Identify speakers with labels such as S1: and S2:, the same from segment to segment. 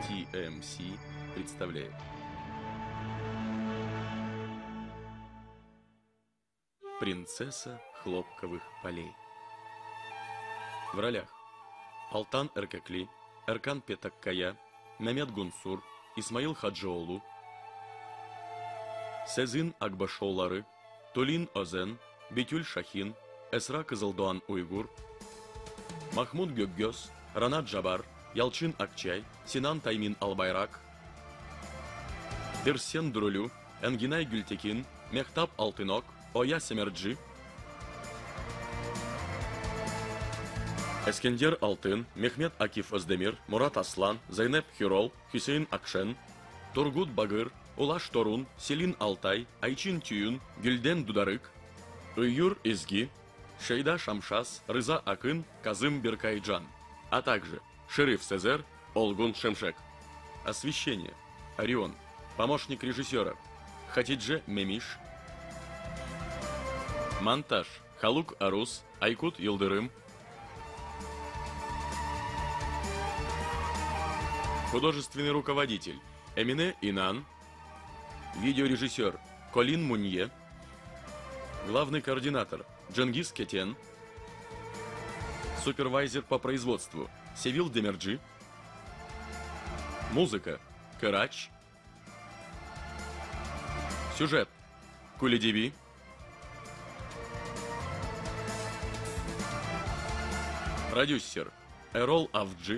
S1: TMC представляет. Принцесса хлопковых полей. В ролях: Алтан Эркекли, Эркан Петаккая, Мемед Гунсур, Исмаил Хаджиолу, Сезин Акбашоулары, Тулин Озен, Битюль Шахин, Эсра Кызылдуан Уйгур, Махмуд Гёггёс, Ранат Джабар, Ялчин Акчай, Синан Таймин Албайрак, Берсен Дурулю, Энгинай Гюльтекин, Мехтаб Алтынок, Оя Семерджи, Эскендер Алтын, Мехмед Акиф Оздемир, Мурат Аслан, Зайнеп Хюрол, Хюсейн Акшен, Тургут Багыр, Улаш Торун, Селин Алтай, Айчин Тююн, Гюльден Дударык, Уйюр Изги, Шейда Шамшас, Рыза Акын, Казым Беркайджан, а также Шериф Сезер, Олгун Шемшек. Освещение: Орион. Помощник режиссера: Хатидже Мемиш. Монтаж: Халук Арус, Айкут Йылдырым. Художественный руководитель: Эмине Инан. Видеорежиссер: Колин Мунье. Главный координатор: Дженгиз Кетен. Супервайзер по производству: Севил Демерджи. Музыка: Кырач. Сюжет: Кулидиби. Продюсер: Эрол Авджи.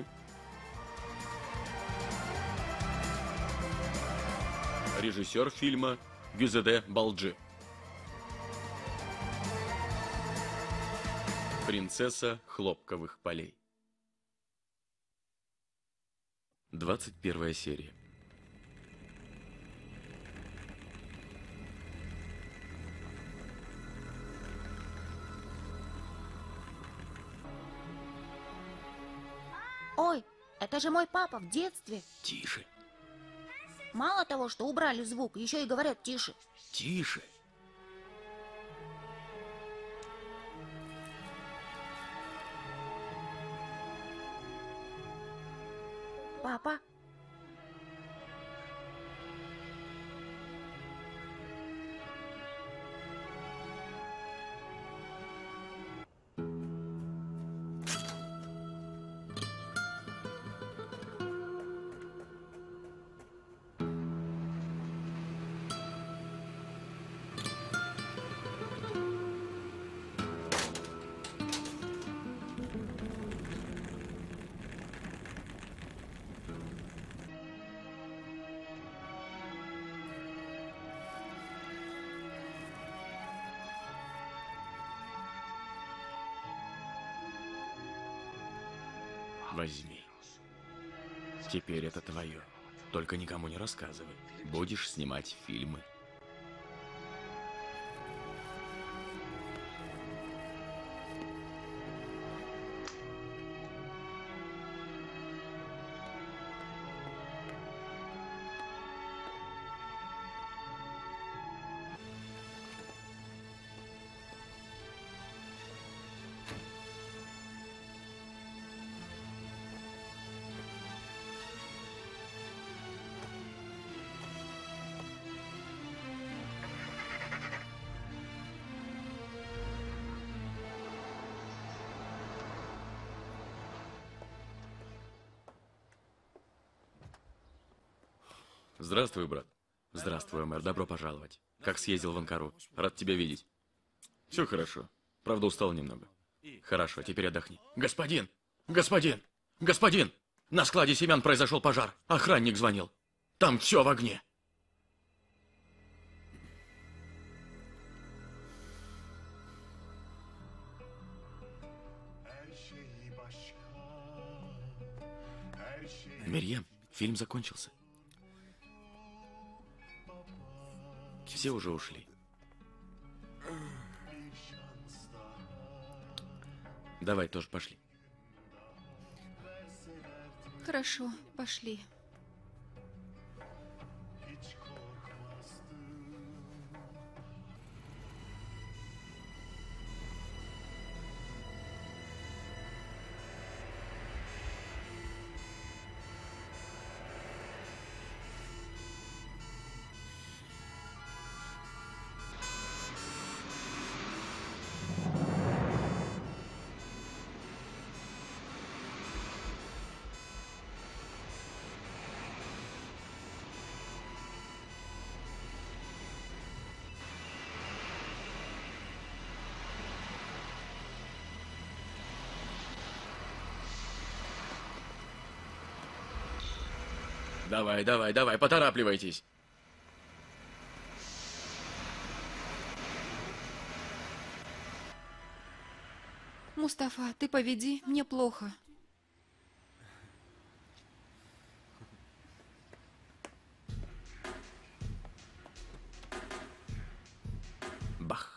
S1: Режиссер фильма: Гюзеде Балджи. Принцесса хлопковых полей. 21 серия.
S2: Ой, это же мой папа в детстве.
S1: Тише,
S2: Мало того, что убрали звук, еще и говорят тише.
S1: тише.
S2: Папа?
S1: Возьми. Теперь это твое. Только никому не рассказывай. Будешь снимать фильмы. Здравствуй, брат. Здравствуй, мэр. Добро пожаловать. Как съездил в Анкару? Рад тебя видеть. Все хорошо. Правда, устал немного. Хорошо, теперь отдохни. Господин! Господин! Господин! На складе семян произошел пожар. Охранник звонил. Там все в огне. Мерьем, фильм закончился. Все уже ушли. Давай тоже пошли.
S3: Хорошо, пошли.
S1: Давай, давай, давай, поторапливайтесь.
S3: Мустафа, ты поведи, мне плохо.
S1: Бах.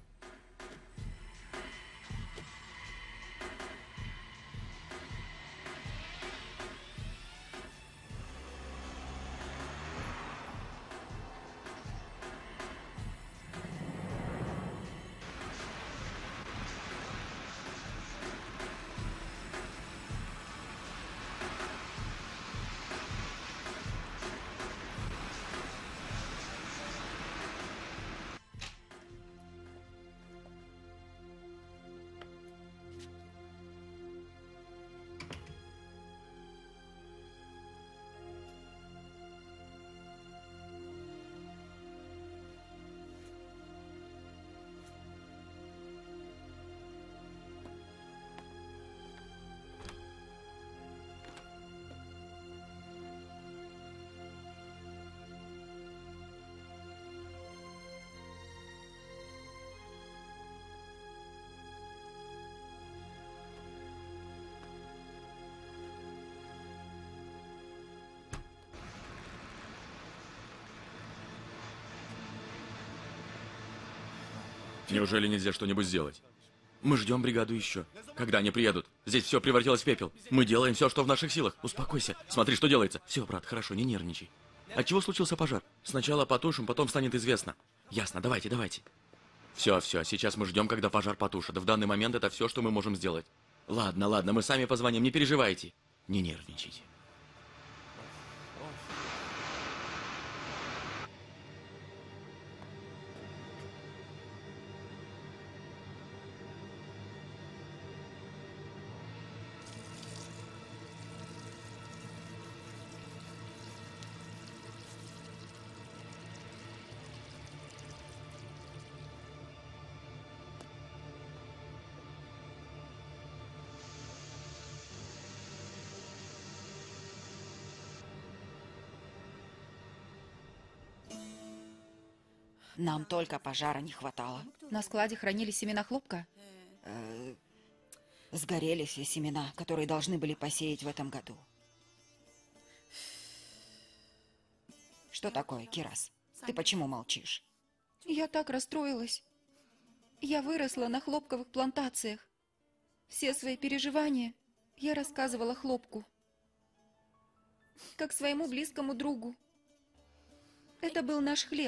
S1: Неужели нельзя что-нибудь сделать? Мы ждем бригаду еще. Когда они приедут? Здесь все превратилось в пепел. Мы делаем все, что в наших силах. Успокойся. Смотри, что делается. Все, брат, хорошо, не нервничай. Отчего случился пожар? Сначала потушим, потом станет известно. Ясно, давайте, давайте. Все, сейчас мы ждем, когда пожар потушат. В данный момент это все, что мы можем сделать. Ладно, ладно, мы сами позвоним, не переживайте. Не нервничайте.
S4: Нам только пожара не хватало.
S3: На складе хранились семена хлопка?
S4: Сгорели все семена, которые должны были посеять в этом году. Что такое, Кирас? Ты почему молчишь?
S3: Я так расстроилась. Я выросла на хлопковых плантациях. Все свои переживания я рассказывала хлопку. Как своему близкому другу. Это был наш хлеб.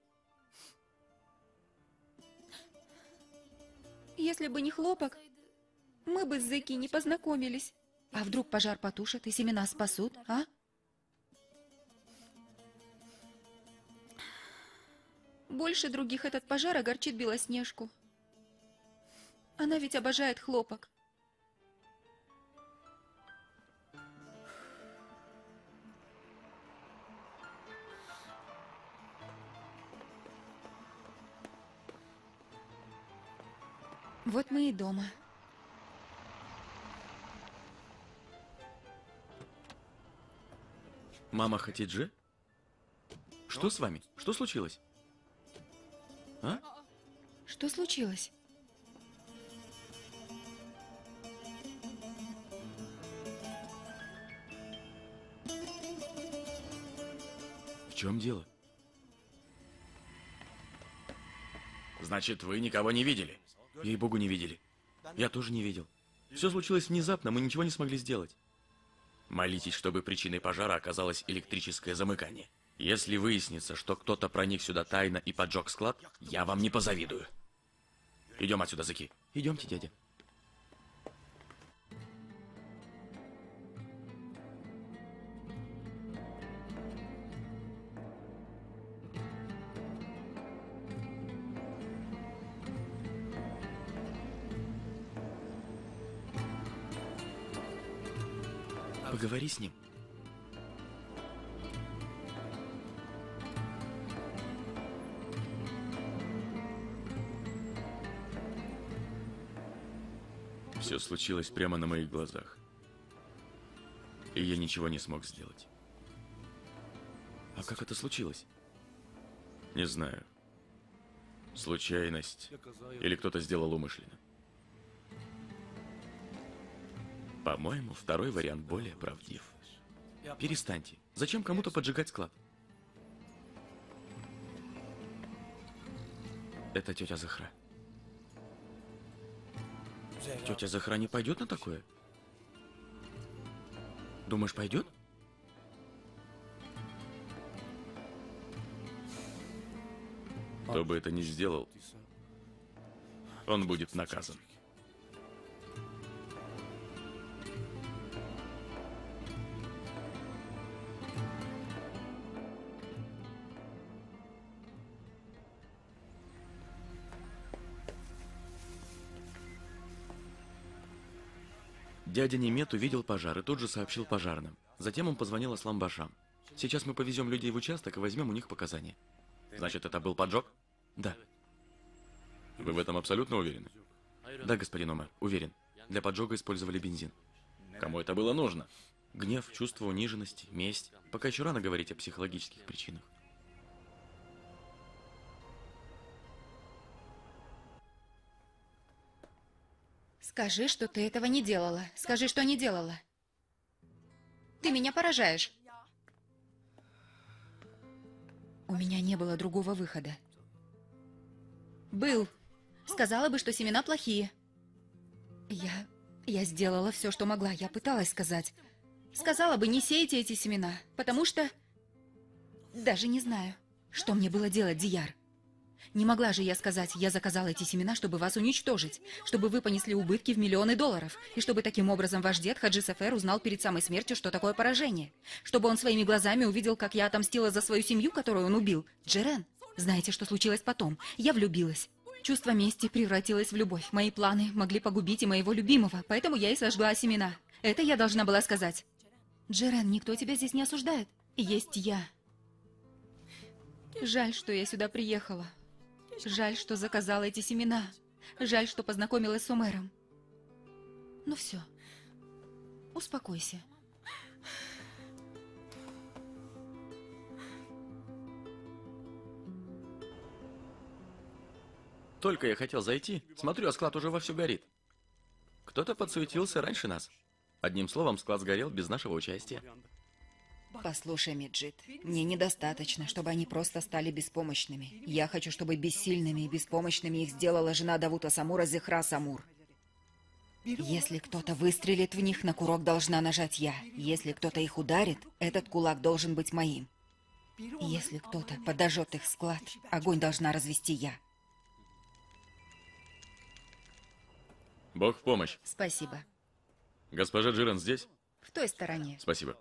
S3: Если бы не хлопок, мы бы с Зеки не познакомились. А вдруг пожар потушат и семена спасут, а? Больше других этот пожар огорчит Белоснежку. Она ведь обожает хлопок. Вот мы и дома.
S1: Мама Хатидже? Что с вами? Что случилось? А?
S3: Что случилось?
S1: В чем дело? Значит, вы никого не видели? Ей-богу, не видели. Я тоже не видел. Все случилось внезапно, мы ничего не смогли сделать. Молитесь, чтобы причиной пожара оказалось электрическое замыкание. Если выяснится, что кто-то проник сюда тайно и поджег склад, я вам не позавидую. Идем отсюда, Зеки.
S3: Идемте, дядя.
S1: Поговори с ним. Все случилось прямо на моих глазах. И я ничего не смог сделать. А как это случилось? Не знаю. Случайность. Или кто-то сделал умышленно. По-моему, второй вариант более правдив. Перестаньте. Зачем кому-то поджигать склад? Это тетя Захра. Тетя Захра не пойдет на такое? Думаешь, пойдет? Кто бы это ни сделал, он будет наказан. Дядя Немет увидел пожар и тут же сообщил пожарным. Затем он позвонил Асламбашам. Сейчас мы повезем людей в участок и возьмем у них показания. Значит, это был поджог? Да. Вы в этом абсолютно уверены? Да, господин Омар, уверен. Для поджога использовали бензин. Кому это было нужно? Гнев, чувство униженности, месть. Пока еще рано говорить о психологических причинах.
S3: Скажи, что ты этого не делала. Скажи, что не делала. Ты меня поражаешь. У меня не было другого выхода. Был. Сказала бы, что семена плохие. Я сделала все, что могла. Я пыталась сказать. Сказала бы, не сейте эти семена, потому что... Даже не знаю, что мне было делать, Дияр. Не могла же я сказать, я заказала эти семена, чтобы вас уничтожить, чтобы вы понесли убытки в миллионы долларов, и чтобы таким образом ваш дед Хаджи Сафер узнал перед самой смертью, что такое поражение. Чтобы он своими глазами увидел, как я отомстила за свою семью, которую он убил. Джерен, знаете, что случилось потом? Я влюбилась. Чувство мести превратилось в любовь. Мои планы могли погубить и моего любимого, поэтому я и сожгла семена. Это я должна была сказать. Джерен, никто тебя здесь не осуждает. Есть я. Жаль, что я сюда приехала. Жаль, что заказала эти семена. Жаль, что познакомилась с Омером. Ну все. Успокойся.
S1: Только я хотел зайти, смотрю, а склад уже вовсю горит. Кто-то подсуетился раньше нас. Одним словом, склад сгорел без нашего участия.
S4: Послушай, Меджид, мне недостаточно, чтобы они просто стали беспомощными. Я хочу, чтобы бессильными и беспомощными их сделала жена Давута Самура Зехра Самур. Если кто-то выстрелит в них, на курок должна нажать я. Если кто-то их ударит, этот кулак должен быть моим. Если кто-то подожжет их склад, огонь должна развести я.
S1: Бог в помощь.
S3: Спасибо.
S1: Госпожа Джиран здесь?
S3: В той стороне.
S1: Спасибо.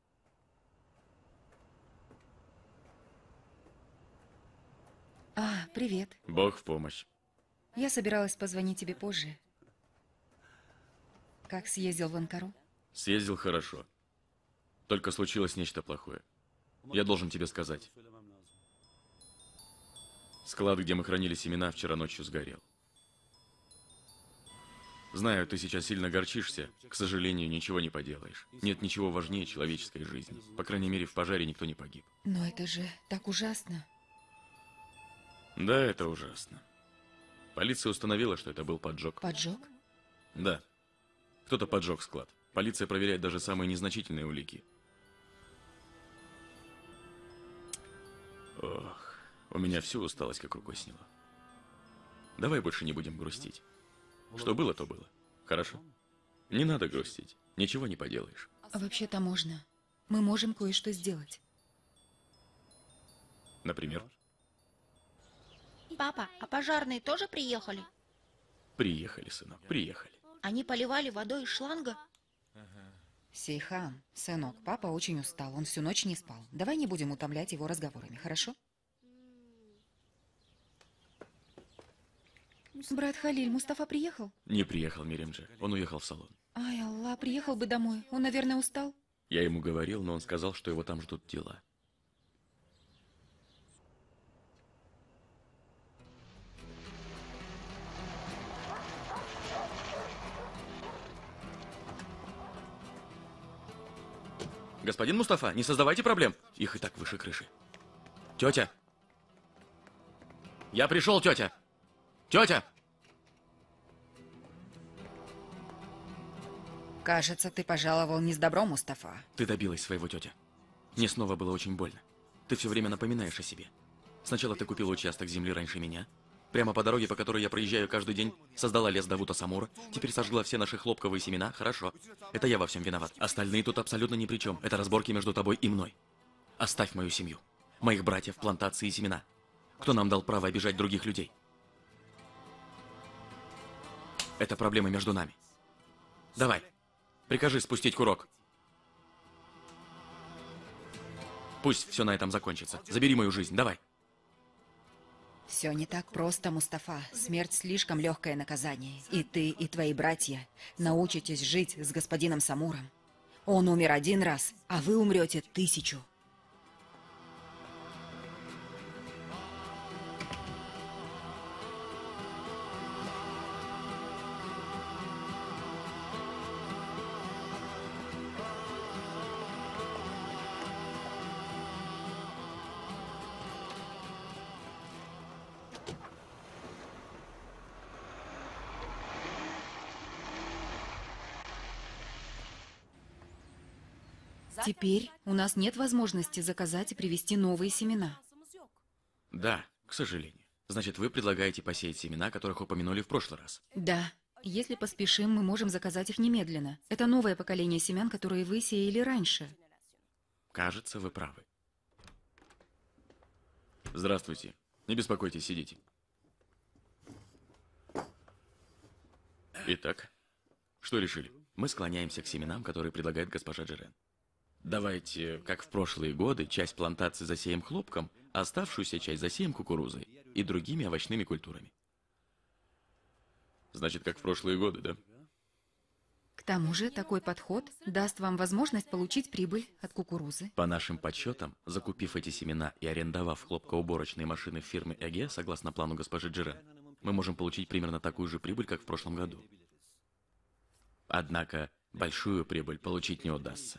S3: Привет.
S1: Бог в помощь.
S3: Я собиралась позвонить тебе позже. Как съездил в Анкару?
S1: Съездил хорошо. Только случилось нечто плохое. Я должен тебе сказать. Склад, где мы хранили семена, вчера ночью сгорел. Знаю, ты сейчас сильно горчишься. К сожалению, ничего не поделаешь. Нет ничего важнее человеческой жизни. По крайней мере, в пожаре никто не погиб.
S3: Но это же так ужасно.
S1: Да, это ужасно. Полиция установила, что это был поджог.
S3: Поджог?
S1: Да. Кто-то поджег склад. Полиция проверяет даже самые незначительные улики. Ох, у меня всю усталость как рукой сняло. Давай больше не будем грустить. Что было, то было. Хорошо? Не надо грустить. Ничего не поделаешь.
S3: Вообще-то можно. Мы можем кое-что сделать.
S1: Например?
S2: Папа, а пожарные тоже приехали?
S1: Приехали, сынок, приехали.
S2: Они поливали водой из шланга?
S4: Сейхан, сынок, папа очень устал, он всю ночь не спал. Давай не будем утомлять его разговорами, хорошо?
S3: Брат Халиль, Мустафа приехал?
S1: Не приехал Миримджи. Он уехал в салон.
S3: Ай, Аллах, приехал бы домой. Он, наверное, устал.
S1: Я ему говорил, но он сказал, что его там ждут дела. Господин Мустафа, не создавайте проблем. Их и так выше крыши. Тетя! Я пришел, тетя! Тетя!
S4: Кажется, ты пожаловал не с добром, Мустафа.
S1: Ты добилась своего, тетя. Мне снова было очень больно. Ты все время напоминаешь о себе. Сначала ты купила участок земли раньше меня. Прямо по дороге, по которой я проезжаю каждый день, создала лес Давута Самура. Теперь сожгла все наши хлопковые семена. Хорошо. Это я во всем виноват. Остальные тут абсолютно ни при чем. Это разборки между тобой и мной. Оставь мою семью. Моих братьев, плантации и семена. Кто нам дал право обижать других людей? Это проблемы между нами. Давай. Прикажи спустить курок. Пусть все на этом закончится. Забери мою жизнь. Давай.
S4: Все не так просто, Мустафа. Смерть слишком легкое наказание. И ты, и твои братья научитесь жить с господином Самуром. Он умер один раз, а вы умрете 1000.
S3: Теперь у нас нет возможности заказать и привезти новые семена.
S1: Да, к сожалению. Значит, вы предлагаете посеять семена, которых упомянули в прошлый раз.
S3: Да. Если поспешим, мы можем заказать их немедленно. Это новое поколение семян, которые вы сеяли раньше.
S1: Кажется, вы правы. Здравствуйте. Не беспокойтесь, сидите. Итак, что решили? Мы склоняемся к семенам, которые предлагает госпожа Джерен. Давайте, как в прошлые годы, часть плантации засеем хлопком, а оставшуюся часть засеем кукурузой и другими овощными культурами. Значит, как в прошлые годы, да?
S3: К тому же, такой подход даст вам возможность получить прибыль от кукурузы.
S1: По нашим подсчетам, закупив эти семена и арендовав хлопкоуборочные машины фирмы ЭГЕ, согласно плану госпожи Джерен, мы можем получить примерно такую же прибыль, как в прошлом году. Однако, большую прибыль получить не удастся.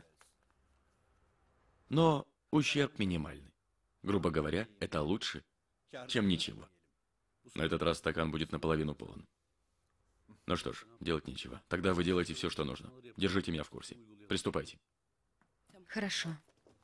S1: Но ущерб минимальный. Грубо говоря, это лучше, чем ничего. На этот раз стакан будет наполовину полон. Ну что ж, делать нечего. Тогда вы делаете все, что нужно. Держите меня в курсе. Приступайте.
S3: Хорошо.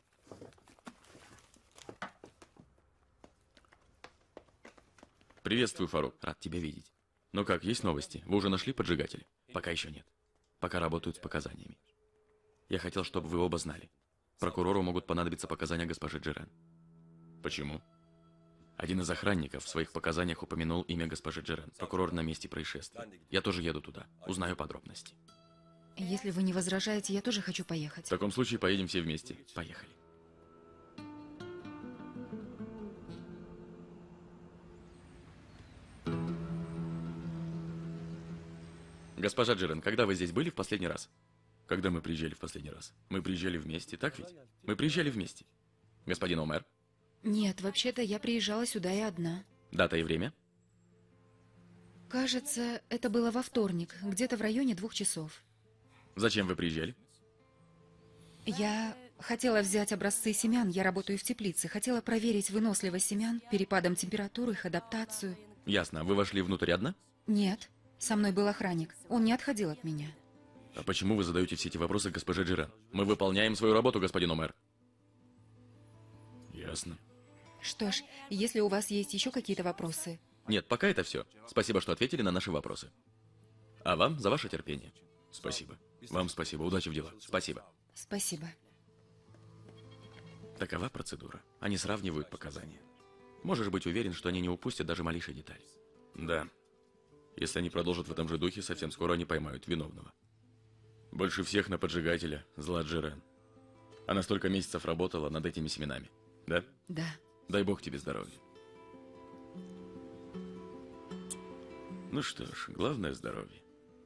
S1: Приветствую, Фарук. Рад тебя видеть. Ну как, есть новости? Вы уже нашли поджигателя? Пока еще нет. Пока работают с показаниями. Я хотел, чтобы вы оба знали. Прокурору могут понадобиться показания госпожи Джерен. Почему? Один из охранников в своих показаниях упомянул имя госпожи Джерен. Прокурор на месте происшествия. Я тоже еду туда. Узнаю подробности.
S3: Если вы не возражаете, я тоже хочу поехать.
S1: В таком случае поедем все вместе. Поехали. Госпожа Джерен, когда вы здесь были в последний раз? Когда мы приезжали в последний раз? Мы приезжали вместе, так ведь? Мы приезжали вместе. Господин Омер?
S3: Нет, вообще-то я приезжала сюда и одна.
S1: Дата и время?
S3: Кажется, это было во вторник, где-то в районе 2 часов.
S1: Зачем вы приезжали?
S3: Я хотела взять образцы семян, я работаю в теплице. Хотела проверить выносливость семян, перепадом температуры, их адаптацию.
S1: Ясно. Вы вошли внутрь одна?
S3: Нет, со мной был охранник. Он не отходил от меня.
S1: А почему вы задаете все эти вопросы госпоже Джерен? Мы выполняем свою работу, господин Омер. Ясно.
S3: Что ж, если у вас есть еще какие-то вопросы...
S1: Нет, пока это все. Спасибо, что ответили на наши вопросы. А вам за ваше терпение. Спасибо. Вам спасибо. Удачи в делах. Спасибо.
S3: Спасибо.
S1: Такова процедура. Они сравнивают показания. Можешь быть уверен, что они не упустят даже малейшей детали. Да. Если они продолжат в этом же духе, совсем скоро они поймают виновного. Больше всех на поджигателя зла Джерен. Она столько месяцев работала над этими семенами. Да?
S3: Да.
S1: Дай бог тебе здоровья. Ну что ж, главное здоровье.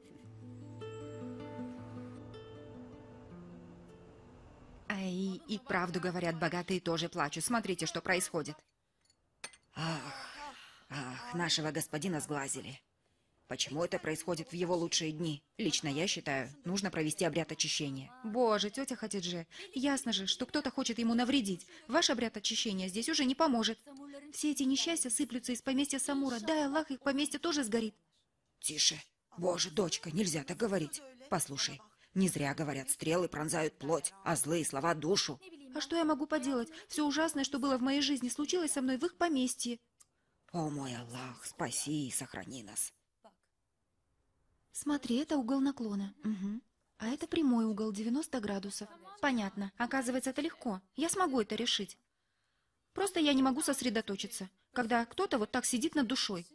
S4: И правду говорят, богатые тоже плачут. Смотрите, что происходит. Ах, нашего господина сглазили. Почему это происходит в его лучшие дни? Лично я считаю, нужно провести обряд очищения.
S3: Боже, тетя Хатидже, ясно же, что кто-то хочет ему навредить. Ваш обряд очищения здесь уже не поможет. Все эти несчастья сыплются из поместья Самура. Дай Аллах, их поместье тоже сгорит.
S4: Тише. Боже, дочка, нельзя так говорить. Послушай, не зря говорят, стрелы пронзают плоть, а злые слова душу.
S3: А что я могу поделать? Все ужасное, что было в моей жизни, случилось со мной в их поместье.
S4: О мой Аллах, спаси и сохрани нас.
S3: Смотри, это угол наклона. Угу. А это прямой угол, 90 градусов. Понятно. Оказывается, это легко. Я смогу это решить. Просто я не могу сосредоточиться, когда кто-то вот так сидит над душой.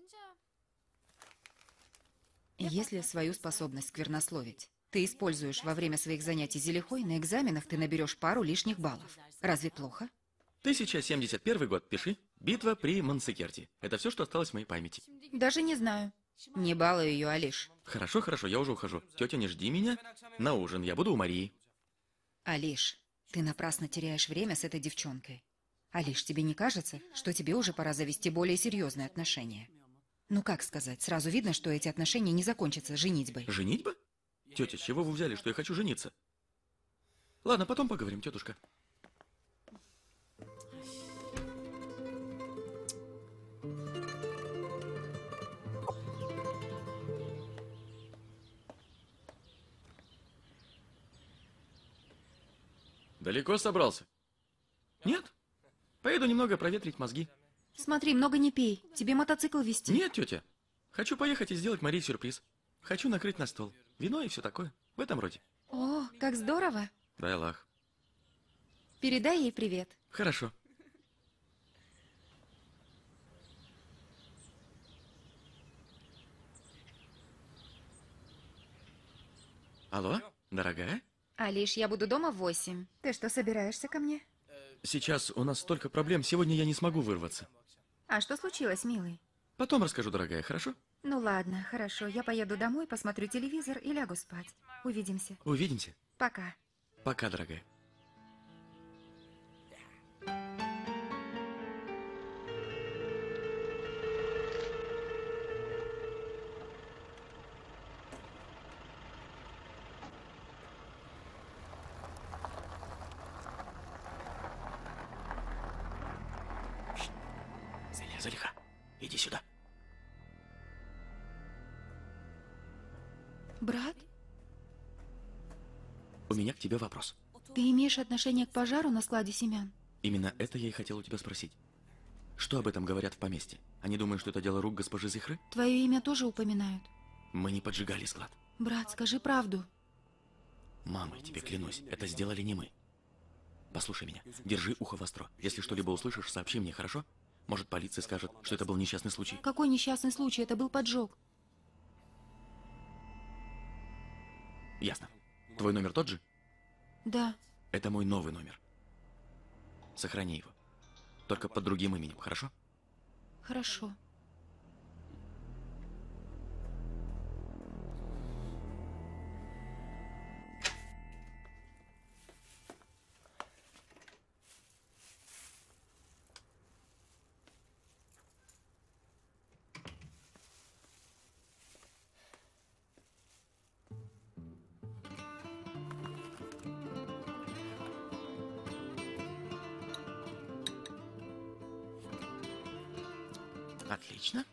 S4: Если свою способность сквернословить ты используешь во время своих занятий зелихой, на экзаменах ты наберешь пару лишних баллов. Разве плохо?
S1: 1071 год, пиши. Битва при Мансекерте. Это все, что осталось в моей памяти.
S3: Даже не знаю.
S4: Не балуй ее, Алиш.
S1: Хорошо, хорошо, я уже ухожу. Тетя, не жди меня на ужин, я буду у Марии.
S4: Алиш, ты напрасно теряешь время с этой девчонкой. Алиш, тебе не кажется, что тебе уже пора завести более серьезные отношения? Ну как сказать, сразу видно, что эти отношения не закончатся женитьбой.
S1: Женитьба? Тетя, с чего вы взяли, что я хочу жениться? Ладно, потом поговорим, тетушка. Далеко собрался? Нет? Поеду немного проветрить мозги.
S3: Смотри, много не пей. Тебе мотоцикл вести.
S1: Нет, тетя. Хочу поехать и сделать Марии сюрприз. Хочу накрыть на стол. Вино и все такое. В этом роде.
S3: О, как здорово.
S1: Дай Аллах.
S3: Передай ей привет.
S1: Хорошо. Алло, дорогая?
S3: Алиш, я буду дома в 8. Ты что, собираешься ко мне?
S1: Сейчас у нас столько проблем, сегодня я не смогу вырваться.
S3: А что случилось, милый?
S1: Потом расскажу, дорогая, хорошо?
S3: Ну ладно, хорошо. Я поеду домой, посмотрю телевизор и лягу спать. Увидимся.
S1: Увидимся.
S3: Пока.
S1: Пока, дорогая. Залиха, иди сюда.
S3: Брат,
S1: У меня к тебе вопрос.
S3: ты имеешь отношение к пожару на складе семян?
S1: Именно это я и хотел у тебя спросить. Что об этом говорят в поместье? Они думают, что это дело рук госпожи Зихры?
S3: Твое имя тоже упоминают.
S1: Мы не поджигали склад.
S3: Брат, скажи правду.
S1: Мамой тебе клянусь, это сделали не мы. Послушай меня, держи ухо востро. Если что-либо услышишь, сообщи мне, хорошо? Может, полиция скажет, что это был несчастный случай.
S3: Какой несчастный случай? Это был поджог.
S1: Ясно. Твой номер тот же?
S3: Да.
S1: Это мой новый номер. Сохрани его. Только под другим именем, хорошо?
S3: Хорошо.
S1: Отлично.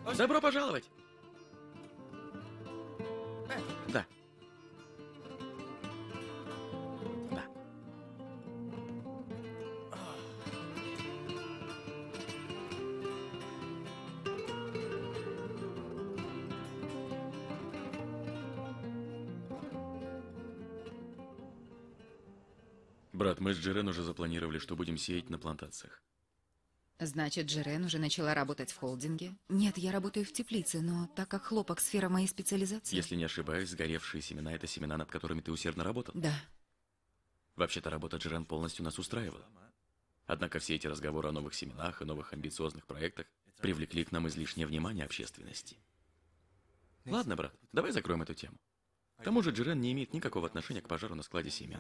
S1: Добро пожаловать! Да. Да. Брат, мы с Джерен уже запланировали, что будем сеять на плантациях.
S3: Значит, Джерен уже начала работать в холдинге? Нет, я работаю в теплице, но так как хлопок сфера моей специализации...
S1: Если не ошибаюсь, сгоревшие семена — это семена, над которыми ты усердно работал.
S3: Да.
S1: Вообще-то работа Джерен полностью нас устраивала. Однако все эти разговоры о новых семенах и новых амбициозных проектах привлекли к нам излишнее внимание общественности. Ладно, брат, давай закроем эту тему. К тому же Джерен не имеет никакого отношения к пожару на складе семян.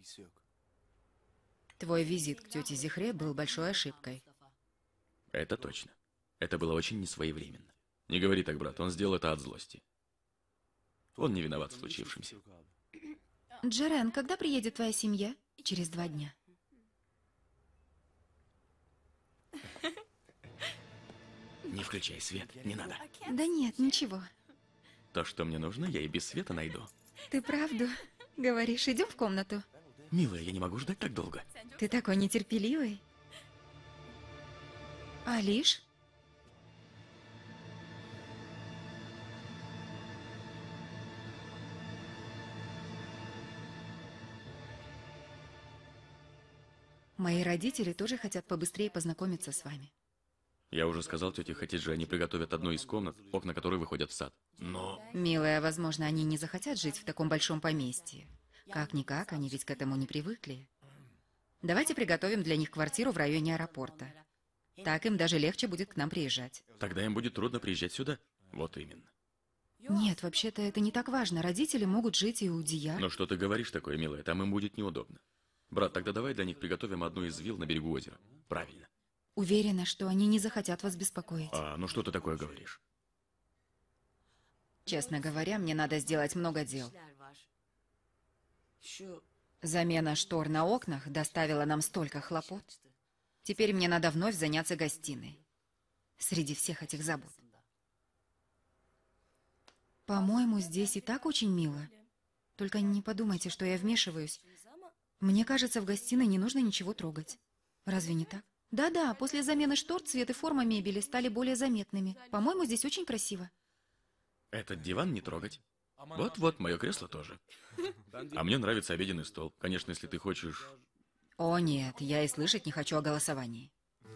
S3: Твой визит к тете Зихре был большой ошибкой.
S1: Это точно. Это было очень несвоевременно. Не говори так, брат, он сделал это от злости. Он не виноват в случившемся.
S3: Джерен, когда приедет твоя семья? Через 2 дня.
S1: Не включай свет, не надо.
S3: Да нет, ничего.
S1: То, что мне нужно, я и без света найду.
S3: Ты правду говоришь? Идем в комнату.
S1: Милая, я не могу ждать так долго.
S3: Ты такой нетерпеливый. Алиш? Мои родители тоже хотят побыстрее познакомиться с вами.
S1: Я уже сказал тете Хатидже, они приготовят одну из комнат, окна которой выходят в сад. Но...
S3: Милая, возможно, они не захотят жить в таком большом поместье. Как-никак, они ведь к этому не привыкли. Давайте приготовим для них квартиру в районе аэропорта. Так им даже легче будет к нам приезжать.
S1: Тогда им будет трудно приезжать сюда. Вот именно.
S3: Нет, вообще-то это не так важно. Родители могут жить и у Дияр.
S1: Но что ты говоришь такое, милая, там им будет неудобно. Брат, тогда давай для них приготовим одну из вилл на берегу озера. Правильно.
S3: Уверена, что они не захотят вас беспокоить.
S1: Ну что ты такое говоришь?
S3: Честно говоря, мне надо сделать много дел. Замена штор на окнах доставила нам столько хлопот. Теперь мне надо вновь заняться гостиной. Среди всех этих забот. По-моему, здесь и так очень мило. Только не подумайте, что я вмешиваюсь. Мне кажется, в гостиной не нужно ничего трогать. Разве не так? Да-да, после замены штор цвет и форма мебели стали более заметными. По-моему, здесь очень красиво.
S1: Этот диван не трогать. Вот-вот, мое кресло тоже. А мне нравится обеденный стол. Конечно, если ты хочешь...
S3: О нет, я и слышать не хочу о голосовании.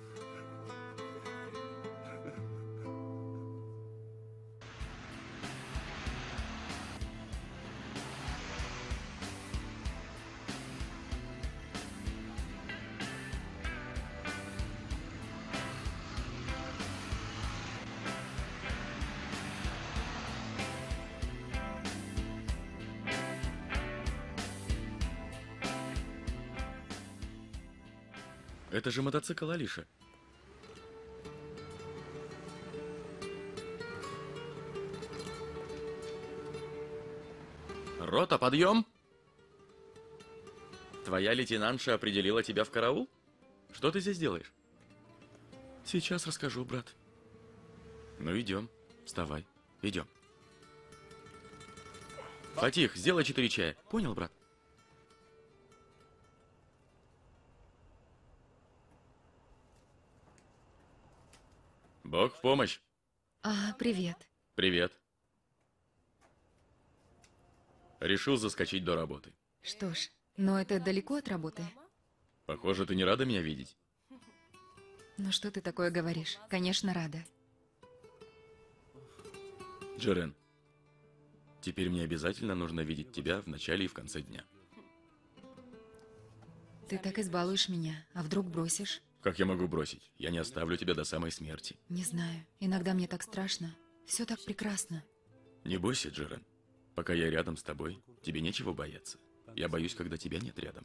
S1: Это же мотоцикл Алиша. Рота, подъем! Твоя лейтенантша определила тебя в караул? Что ты здесь делаешь? Сейчас расскажу, брат. Ну, идем. Вставай. Идем. Фатих, сделай 4 чая. Понял, брат? Бог в помощь.
S3: Привет.
S1: Привет. Решил заскочить до работы.
S3: Что ж, но это далеко от работы.
S1: Похоже, ты не рада меня видеть.
S3: Ну что ты такое говоришь? Конечно, рада.
S1: Джерен, теперь мне обязательно нужно видеть тебя в начале и в конце дня.
S3: Ты так избалуешь меня, а вдруг бросишь?
S1: Как я могу бросить? Я не оставлю тебя до самой смерти.
S3: Не знаю. Иногда мне так страшно. Все так прекрасно.
S1: Не бойся, Джерен. Пока я рядом с тобой, тебе нечего бояться. Я боюсь, когда тебя нет рядом.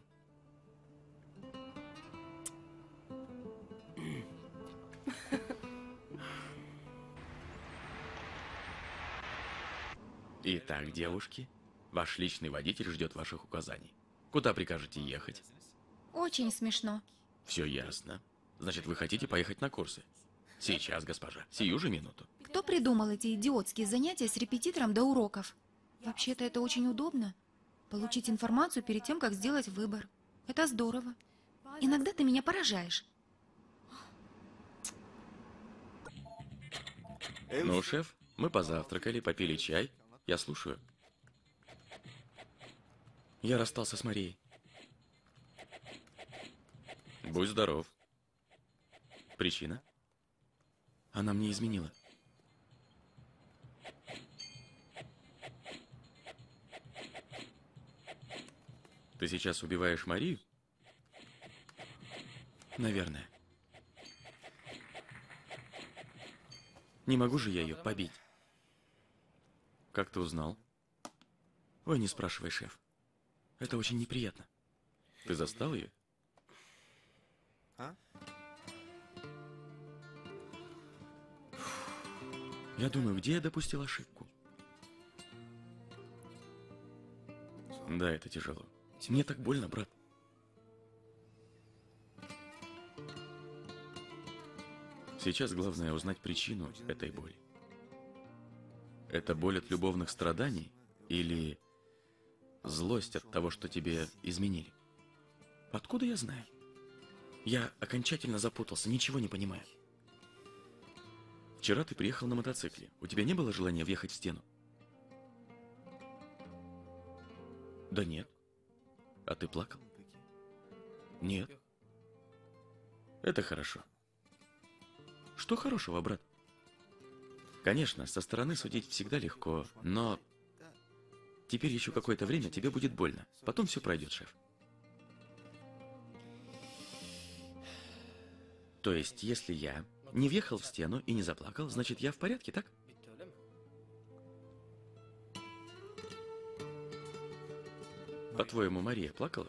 S1: Итак, девушки, ваш личный водитель ждет ваших указаний. Куда прикажете ехать?
S2: Очень смешно.
S1: Все ясно. Значит, вы хотите поехать на курсы? Сейчас, госпожа. Сию же минуту.
S3: Кто придумал эти идиотские занятия с репетитором до уроков? Вообще-то это очень удобно. Получить информацию перед тем, как сделать выбор. Это здорово. Иногда ты меня поражаешь.
S1: Ну, шеф, мы позавтракали, попили чай. Я слушаю. Я расстался с Марией. Будь здоров. Причина? Она мне изменила. Ты сейчас убиваешь Марию? Наверное. Не могу же я ее побить. Как ты узнал? Ой, не спрашивай, шеф. Это очень неприятно. Ты застал ее? Я думаю, где я допустил ошибку? Да, это тяжело. Мне так больно, брат. Сейчас главное узнать причину этой боли. Это боль от любовных страданий или злость от того, что тебе изменили? Откуда я знаю? Я окончательно запутался, ничего не понимаю. Вчера ты приехал на мотоцикле. У тебя не было желания въехать в стену? Да нет. А ты плакал? Нет. Это хорошо. Что хорошего, брат? Конечно, со стороны судить всегда легко, но теперь еще какое-то время тебе будет больно. Потом все пройдет, шеф. То есть, если я не въехал в стену и не заплакал, значит, я в порядке, так? По-твоему, Мария плакала?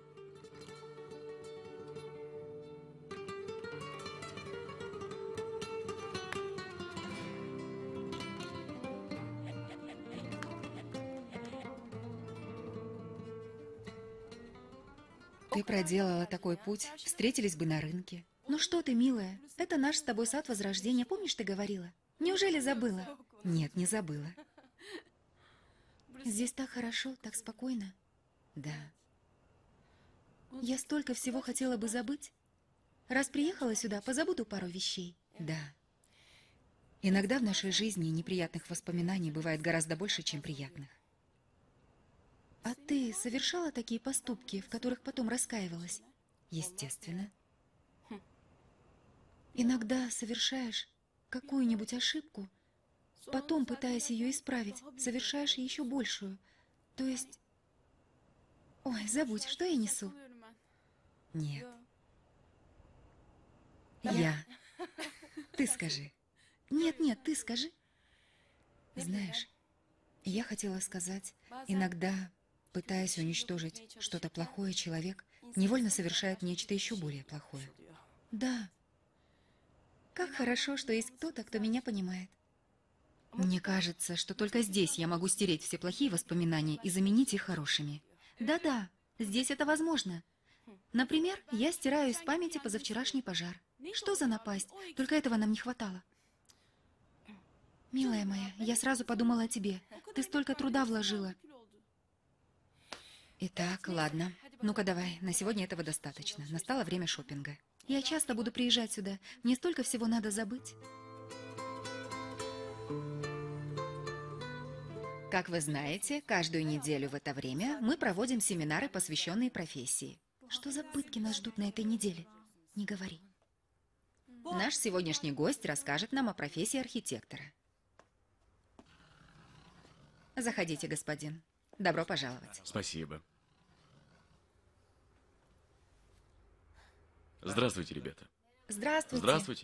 S3: Ты проделала такой путь, встретились бы на рынке. Ну что ты, милая, это наш с тобой сад возрождения, помнишь, ты говорила? Неужели забыла? Нет, не забыла. Здесь так хорошо, так спокойно. Да. Я столько всего хотела бы забыть. Раз приехала сюда, позабуду пару вещей. Да. Иногда в нашей жизни неприятных воспоминаний бывает гораздо больше, чем приятных. А ты совершала такие поступки, в которых потом раскаивалась? Естественно. Иногда совершаешь какую-нибудь ошибку, потом, пытаясь ее исправить, совершаешь еще большую. То есть... Ой, забудь, что я несу? Нет. Я. Ты скажи. Нет, ты скажи. Знаешь, я хотела сказать, иногда, пытаясь уничтожить что-то плохое, человек невольно совершает нечто еще более плохое. Да. Как хорошо, что есть кто-то, кто меня понимает. Мне кажется, что только здесь я могу стереть все плохие воспоминания и заменить их хорошими. Да-да, здесь это возможно. Например, я стираю из памяти позавчерашний пожар. Что за напасть? Только этого нам не хватало. Милая моя, я сразу подумала о тебе. Ты столько труда вложила. Итак, ладно. Ну-ка давай, на сегодня этого достаточно. Настало время шопинга. Я часто буду приезжать сюда. Мне столько всего надо забыть. Как вы знаете, каждую неделю в это время мы проводим семинары, посвященные профессии. Что за пытки нас ждут на этой неделе? Не говори. Наш сегодняшний гость расскажет нам о профессии архитектора. Заходите, господин. Добро пожаловать.
S1: Спасибо. Здравствуйте, ребята.
S3: Здравствуйте.
S1: Здравствуйте.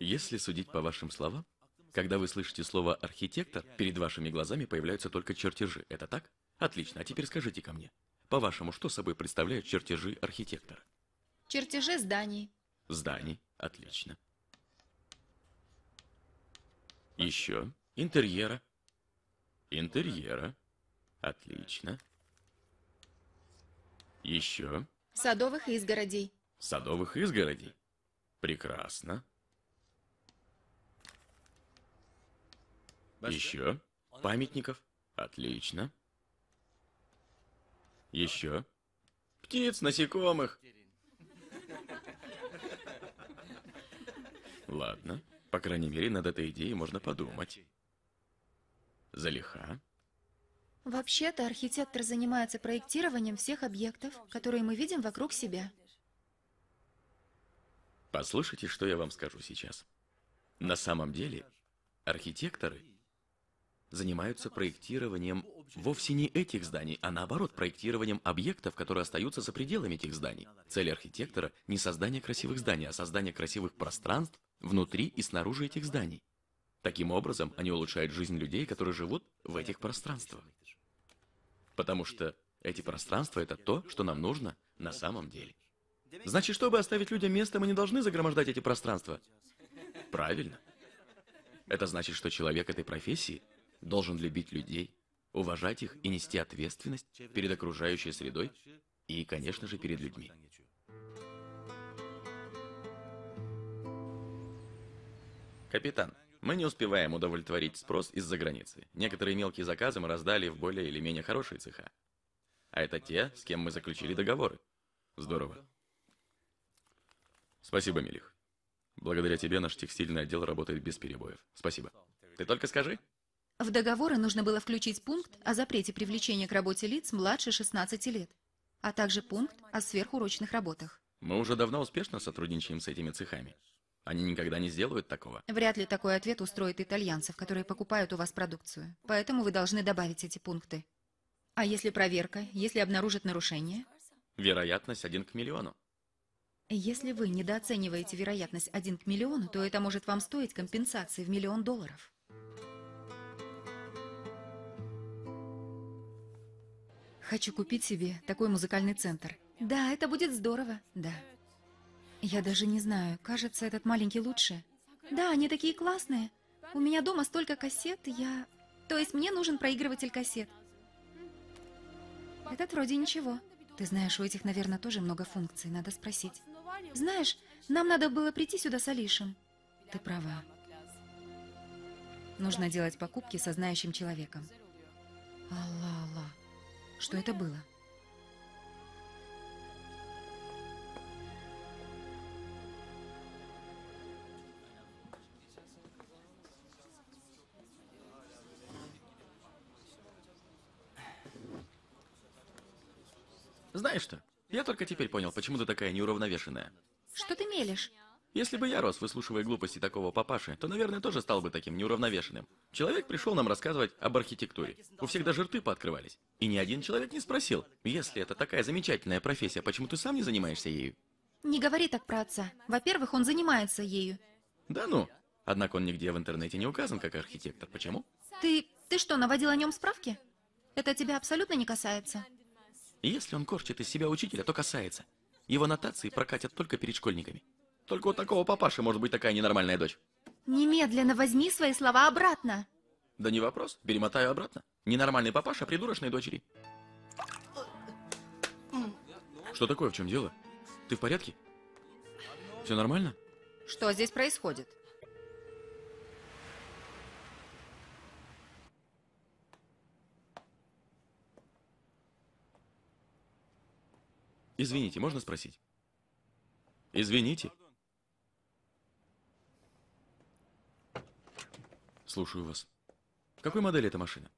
S1: Если судить по вашим словам, когда вы слышите слово «архитектор», перед вашими глазами появляются только чертежи. Это так? Отлично. А теперь скажите ко мне, по-вашему, что собой представляют чертежи архитектора?
S3: Чертежи зданий.
S1: Зданий. Отлично. Еще. Интерьера. Интерьера. Отлично. Еще.
S3: Садовых изгородей.
S1: Садовых изгородей. Прекрасно. Еще. Памятников. Отлично. Еще. Птиц, насекомых. Ладно. По крайней мере, над этой идеей можно подумать. Залиха.
S3: Вообще-то архитектор занимается проектированием всех объектов, которые мы видим вокруг себя.
S1: Послушайте, что я вам скажу сейчас. На самом деле, архитекторы занимаются проектированием вовсе не этих зданий, а наоборот, проектированием объектов, которые остаются за пределами этих зданий. Цель архитектора не создание красивых зданий, а создание красивых пространств внутри и снаружи этих зданий. Таким образом, они улучшают жизнь людей, которые живут в этих пространствах. Потому что эти пространства — это то, что нам нужно на самом деле. Значит, чтобы оставить людям место, мы не должны загромождать эти пространства. Правильно. Это значит, что человек этой профессии должен любить людей, уважать их и нести ответственность перед окружающей средой и, конечно же, перед людьми. Капитан, мы не успеваем удовлетворить спрос из-за границы. Некоторые мелкие заказы мы раздали в более или менее хорошие цеха. А это те, с кем мы заключили договоры. Здорово. Спасибо, Мелих. Благодаря тебе наш текстильный отдел работает без перебоев. Спасибо. Ты только скажи.
S3: В договоры нужно было включить пункт о запрете привлечения к работе лиц младше 16 лет, а также пункт о сверхурочных работах.
S1: Мы уже давно успешно сотрудничаем с этими цехами. Они никогда не сделают такого.
S3: Вряд ли такой ответ устроит итальянцев, которые покупают у вас продукцию. Поэтому вы должны добавить эти пункты. А если проверка, если обнаружат нарушение?
S1: Вероятность 1 к миллиону.
S3: Если вы недооцениваете вероятность 1 к миллиону, то это может вам стоить компенсации в $1 000 000. Хочу купить себе такой музыкальный центр. Да, это будет здорово, да. Я даже не знаю, кажется, этот маленький лучше. Да, они такие классные. У меня дома столько кассет, То есть мне нужен проигрыватель кассет. Этот вроде ничего. Ты знаешь, у этих, наверное, тоже много функций, надо спросить. Знаешь, нам надо было прийти сюда с Алишем. Ты права. Нужно делать покупки со знающим человеком. Алла. Что это было?
S1: Знаешь что? Я только теперь понял, почему ты такая неуравновешенная.
S3: Что ты мелешь?
S1: Если бы я рос, выслушивая глупости такого папаши, то, наверное, тоже стал бы таким неуравновешенным. Человек пришел нам рассказывать об архитектуре. У всех даже рты пооткрывались. И ни один человек не спросил, если это такая замечательная профессия, почему ты сам не занимаешься ею?
S3: Не говори так про отца. Во-первых, он занимается ею.
S1: Да ну. Однако он нигде в интернете не указан как архитектор. Почему?
S3: Ты что, наводил о нем справки? Это тебя абсолютно не касается.
S1: И если он корчит из себя учителя, то касается. Его нотации прокатят только перед школьниками. Только у такого папаши может быть такая ненормальная дочь.
S3: Немедленно возьми свои слова обратно.
S1: Да не вопрос, перемотаю обратно. Ненормальный папаша придурочной дочери. Что такое, в чем дело? Ты в порядке? Все нормально?
S4: Что здесь происходит?
S1: Извините, можно спросить? Извините. Слушаю вас. Какой модели эта машина?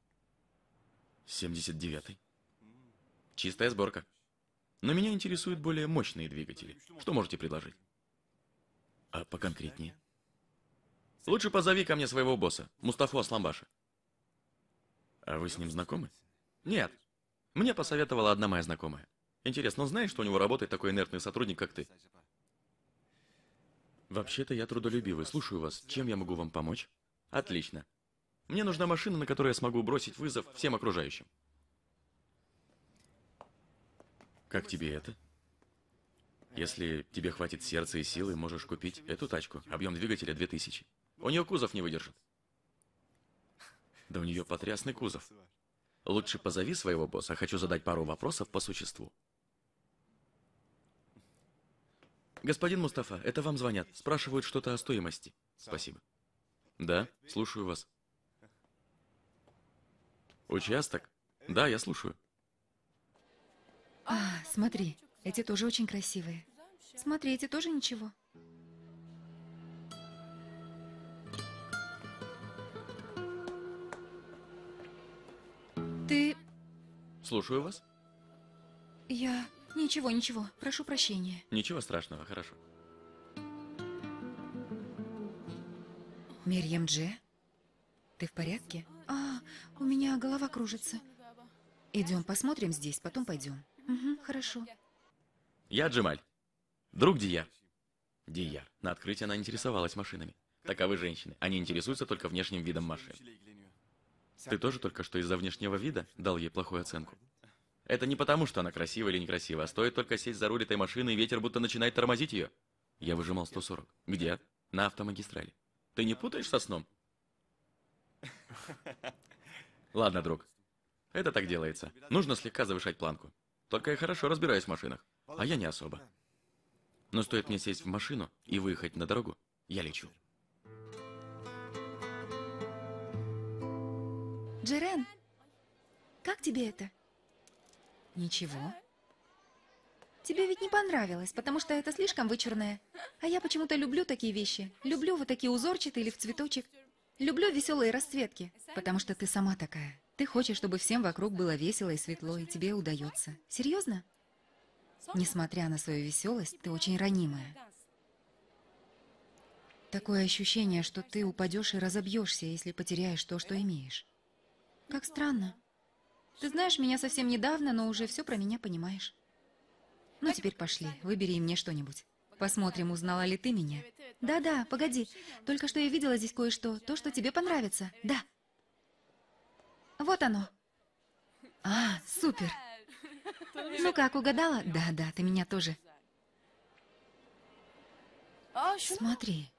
S1: 79-й. Чистая сборка. Но меня интересуют более мощные двигатели. Что можете предложить? А поконкретнее? Лучше позови ко мне своего босса, Мустафу Асламбаша. А вы с ним знакомы? Нет. Мне посоветовала одна моя знакомая. Интересно, он знает, что у него работает такой инертный сотрудник, как ты? Вообще-то я трудолюбивый. Слушаю вас. Чем я могу вам помочь? Отлично. Мне нужна машина, на которой я смогу бросить вызов всем окружающим. Как тебе это? Если тебе хватит сердца и силы, можешь купить эту тачку. Объем двигателя 2000. У нее кузов не выдержит. Да у нее потрясный кузов. Лучше позови своего босса, хочу задать пару вопросов по существу. Господин Мустафа, это вам звонят. Спрашивают что-то о стоимости. Спасибо. Да, слушаю вас. Участок? Да, я слушаю.
S3: А, смотри, эти тоже очень красивые. Смотри, эти тоже ничего. Ты...
S1: Слушаю вас.
S3: Я... Ничего, ничего. Прошу прощения.
S1: Ничего страшного, хорошо.
S3: Мерьям Дже? Ты в порядке? А, у меня голова кружится. Идем посмотрим здесь, потом пойдем. Угу, хорошо.
S1: Я Джемаль. Друг Дияр. Дияр. На открытии она интересовалась машинами. Таковы женщины. Они интересуются только внешним видом машин. Ты тоже только что из-за внешнего вида дал ей плохую оценку? Это не потому, что она красивая или некрасивая, а стоит только сесть за руль этой машины, и ветер будто начинает тормозить ее. Я выжимал 140. Где? На автомагистрали. Ты не путаешь со сном? Ладно, друг. Это так делается. Нужно слегка завышать планку. Только я хорошо разбираюсь в машинах, а я не особо. Но стоит мне сесть в машину и выехать на дорогу, я лечу.
S3: Джерен, как тебе это? Ничего. Тебе ведь не понравилось, потому что это слишком вычурное. А я почему-то люблю такие вещи. Люблю вот такие узорчатые или в цветочек. Люблю веселые расцветки, потому что ты сама такая. Ты хочешь, чтобы всем вокруг было весело и светло, и тебе удается. Серьезно? Несмотря на свою веселость, ты очень ранимая. Такое ощущение, что ты упадешь и разобьешься, если потеряешь то, что имеешь. Как странно. Ты знаешь меня совсем недавно, но уже все про меня понимаешь. Ну, теперь пошли, выбери мне что-нибудь. Посмотрим, узнала ли ты меня. Да-да, погоди. Только что я видела здесь кое-что. То, что тебе понравится. Да. Вот оно. А, супер. Ну как, угадала? Да-да, ты меня тоже. Смотри.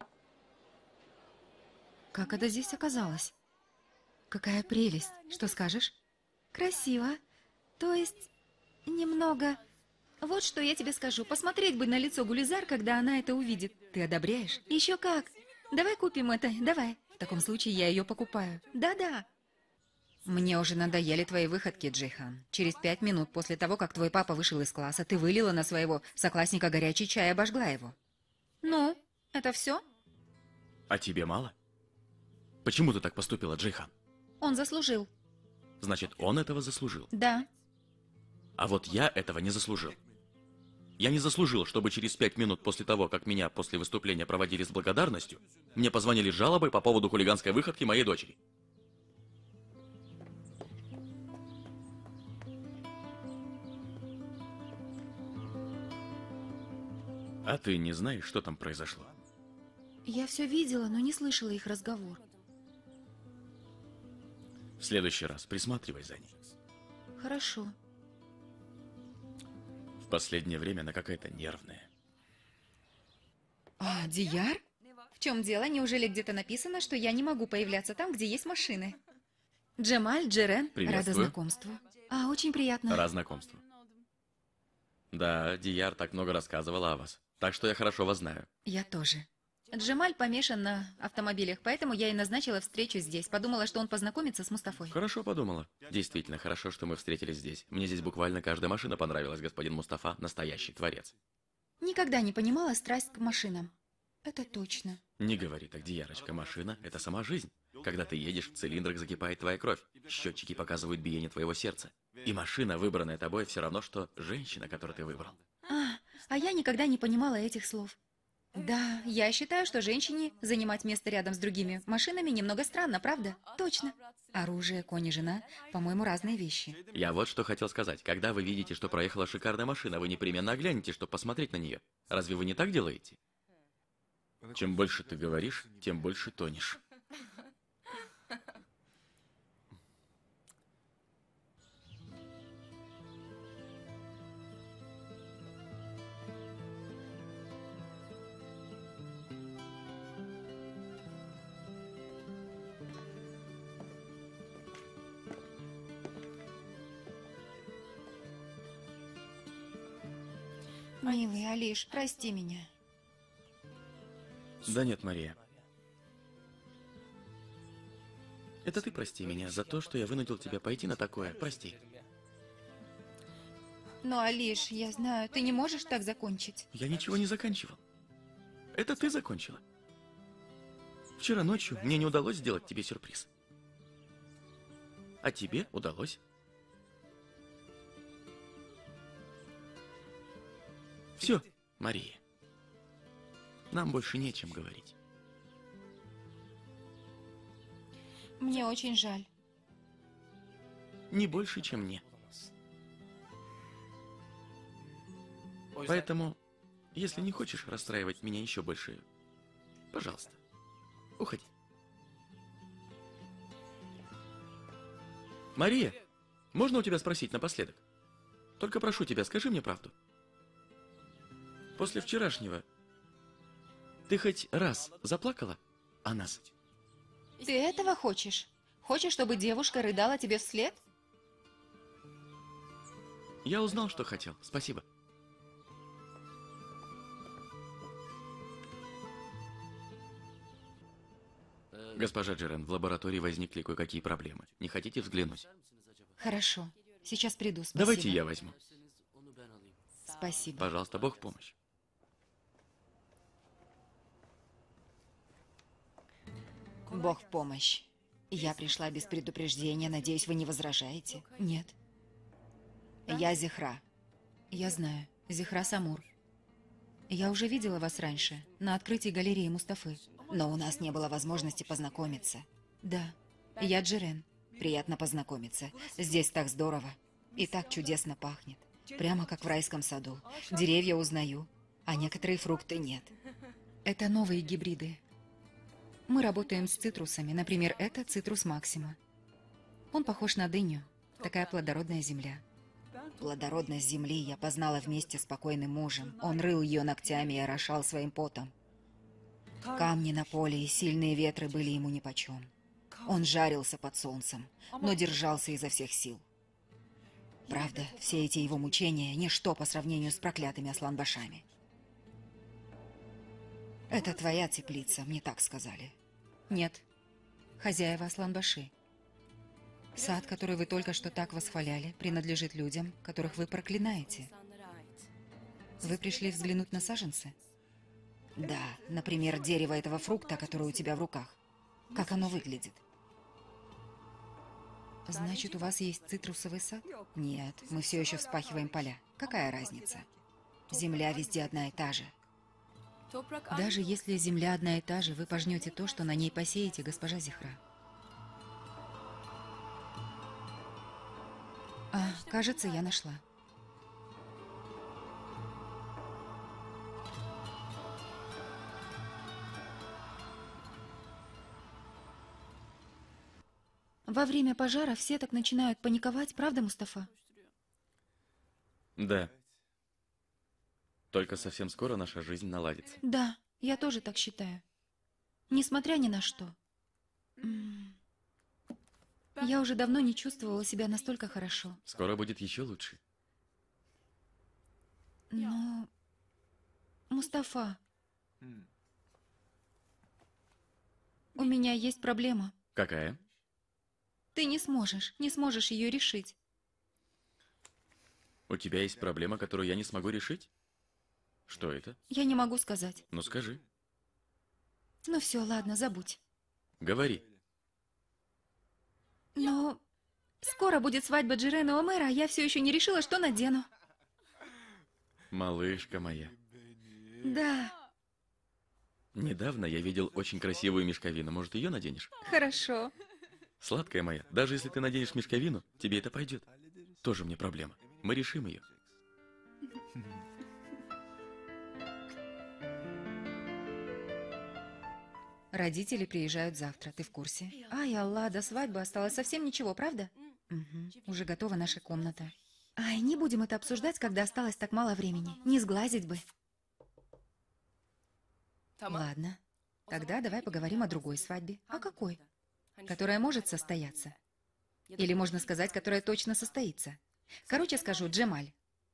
S3: Как это здесь оказалось? Какая прелесть. Что скажешь? Красиво. То есть, немного... Вот что я тебе скажу. Посмотреть бы на лицо Гулизар, когда она это увидит. Ты одобряешь? Еще как. Давай купим это, давай. В таком случае я ее покупаю. Да-да. Мне уже надоели твои выходки, Джейхан. Через 5 минут после того, как твой папа вышел из класса, ты вылила на своего соклассника горячий чай и обожгла его. Ну, это все?
S1: А тебе мало? Почему ты так поступила, Джейхан?
S3: Он заслужил.
S1: Значит, он этого заслужил.
S3: Да.
S1: А вот я этого не заслужил. Я не заслужил, чтобы через 5 минут после того, как меня после выступления проводили с благодарностью, мне позвонили с жалобой по поводу хулиганской выходки моей дочери. А ты не знаешь, что там произошло?
S3: Я все видела, но не слышала их разговор.
S1: В следующий раз присматривай за ней.
S3: Хорошо.
S1: В последнее время она какая-то нервная.
S3: А, Дияр? В чем дело? Неужели где-то написано, что я не могу появляться там, где есть машины? Джемаль, Джерен, рада
S1: Приветствую.
S3: знакомству. А, очень приятно.
S1: Рад знакомству. Да, Дияр так много рассказывала о вас. Так что я хорошо вас знаю.
S3: Я тоже. Джемаль помешан на автомобилях, поэтому я и назначила встречу здесь. Подумала, что он познакомится с Мустафой.
S1: Хорошо подумала. Действительно, хорошо, что мы встретились здесь. Мне здесь буквально каждая машина понравилась, господин Мустафа, настоящий творец.
S3: Никогда не понимала страсть к машинам. Это точно.
S1: Не говори так, Диярочка, машина – это сама жизнь. Когда ты едешь, в цилиндрах закипает твоя кровь. Счетчики показывают биение твоего сердца. И машина, выбранная тобой, все равно, что женщина, которую ты выбрал.
S3: А я никогда не понимала этих слов. Да, я считаю, что женщине занимать место рядом с другими машинами немного странно, правда? Точно. Оружие, конь и жена, по-моему, разные вещи.
S1: Я вот что хотел сказать. Когда вы видите, что проехала шикарная машина, вы непременно оглянете, чтобы посмотреть на нее. Разве вы не так делаете? Чем больше ты говоришь, тем больше тонешь.
S3: Милый Алиш, прости меня.
S1: Да нет, Мария. Это ты прости меня за то, что я вынудил тебя пойти на такое. Прости.
S3: Но, Алиш, я знаю, ты не можешь так закончить.
S1: Я ничего не заканчивал. Это ты закончила. Вчера ночью мне не удалось сделать тебе сюрприз. А тебе удалось. Все, Мария. Нам больше нечем говорить.
S3: Мне очень жаль.
S1: Не больше, чем мне. Поэтому, если не хочешь расстраивать меня еще больше, пожалуйста, уходи. Мария, можно у тебя спросить напоследок? Только прошу тебя, скажи мне правду. После вчерашнего ты хоть раз заплакала о нас?
S3: Ты этого хочешь? Хочешь, чтобы девушка рыдала тебе вслед?
S1: Я узнал, что хотел. Спасибо. Госпожа Джерен, в лаборатории возникли кое-какие проблемы. Не хотите взглянуть?
S3: Хорошо. Сейчас приду, спасибо.
S1: Давайте я возьму.
S3: Спасибо.
S1: Пожалуйста, Бог в помощь.
S4: Бог в помощь. Я пришла без предупреждения, надеюсь, вы не возражаете?
S3: Нет,
S4: Я Зихра.
S3: я знаю. Зихра Самур. Я уже видела вас раньше, на открытии галереи Мустафы.
S4: Но у нас не было возможности познакомиться.
S3: Да, я Джерен.
S4: Приятно познакомиться. Здесь так здорово. И так чудесно пахнет. Прямо как в райском саду. Деревья узнаю, а некоторые фрукты нет.
S3: Это новые гибриды. Мы работаем с цитрусами. Например, это цитрус Максима. Он похож на дыню. Такая плодородная земля.
S4: Плодородность земли я познала вместе с покойным мужем. Он рыл ее ногтями и орошал своим потом. Камни на поле и сильные ветры были ему нипочем. Он жарился под солнцем, но держался изо всех сил. Правда, все эти его мучения – ничто по сравнению с проклятыми аслан-башами. Это твоя теплица, мне так сказали.
S3: Нет, хозяева Аслан-Баши. Сад, который вы только что так восхваляли, принадлежит людям, которых вы проклинаете. Вы пришли взглянуть на саженцы?
S4: Да, например, дерево этого фрукта, которое у тебя в руках. Как оно выглядит?
S3: Значит, у вас есть цитрусовый сад?
S4: Нет, мы все еще вспахиваем поля. Какая разница? Земля везде одна и та же.
S3: Даже если земля одна и та же, вы пожнете то, что на ней посеете, госпожа Зихра. Кажется, я нашла. Во время пожара все так начинают паниковать, правда, Мустафа?
S1: Да. Только совсем скоро наша жизнь наладится.
S3: Да, я тоже так считаю. Несмотря ни на что. Я уже давно не чувствовала себя настолько хорошо.
S1: Скоро будет еще лучше.
S3: Но... Мустафа, у меня есть проблема.
S1: Какая?
S3: Ты не сможешь ее решить.
S1: У тебя есть проблема, которую я не смогу решить? Что это?
S3: Я не могу сказать.
S1: Ну скажи.
S3: Ну все, ладно, забудь.
S1: Говори.
S3: Но скоро будет свадьба Джерена и Омера, а я все еще не решила, что надену.
S1: Малышка моя.
S3: Да,
S1: Недавно я видел очень красивую мешковину. Может, ее наденешь?
S3: хорошо.
S1: Сладкая моя, даже если ты наденешь мешковину, тебе это пойдет. Тоже мне проблема. Мы решим ее.
S3: Родители приезжают завтра, ты в курсе? Ай, Алла, до свадьбы осталось совсем ничего, правда? Угу. Уже готова наша комната. Ай, не будем это обсуждать, когда осталось так мало времени. Не сглазить бы. Ладно. Тогда давай поговорим о другой свадьбе. О какой? Которая может состояться. Или можно сказать, которая точно состоится. Короче скажу, Джемаль.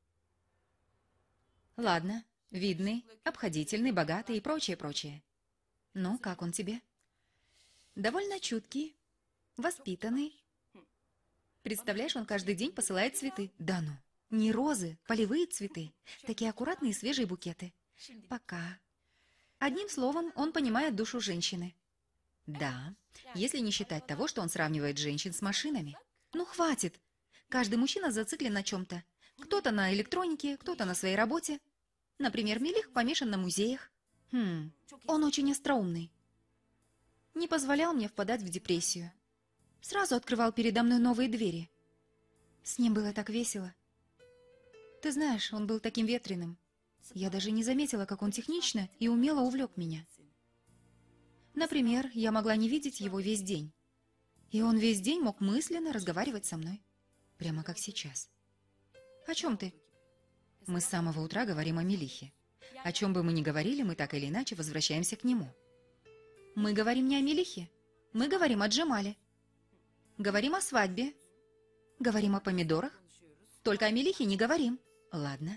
S3: Ладно. Видный, обходительный, богатый и прочее. Ну, как он тебе? Довольно чуткий, воспитанный. Представляешь, он каждый день посылает цветы. Да ну. Не розы, полевые цветы. Такие аккуратные свежие букеты. Пока. Одним словом, он понимает душу женщины. Да, если не считать того, что он сравнивает женщин с машинами. Ну, хватит. Каждый мужчина зациклен на чем-то. Кто-то на электронике, кто-то на своей работе. Например, Мелих помешан на музеях. Он очень остроумный. Не позволял мне впадать в депрессию. Сразу открывал передо мной новые двери. С ним было так весело. Ты знаешь, он был таким ветреным. Я даже не заметила, как он технично и умело увлек меня. Например, я могла не видеть его весь день. И он весь день мог мысленно разговаривать со мной. Прямо как сейчас. О чем ты? Мы с самого утра говорим о Мелихе. О чем бы мы ни говорили, мы так или иначе возвращаемся к нему. Мы говорим не о Мелихе. Мы говорим о Джемале. Говорим о свадьбе. Говорим о помидорах. Только о Мелихе не говорим. Ладно.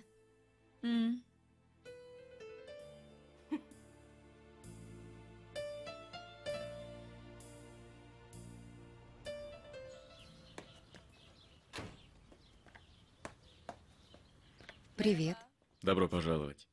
S3: Привет.
S1: Добро пожаловать.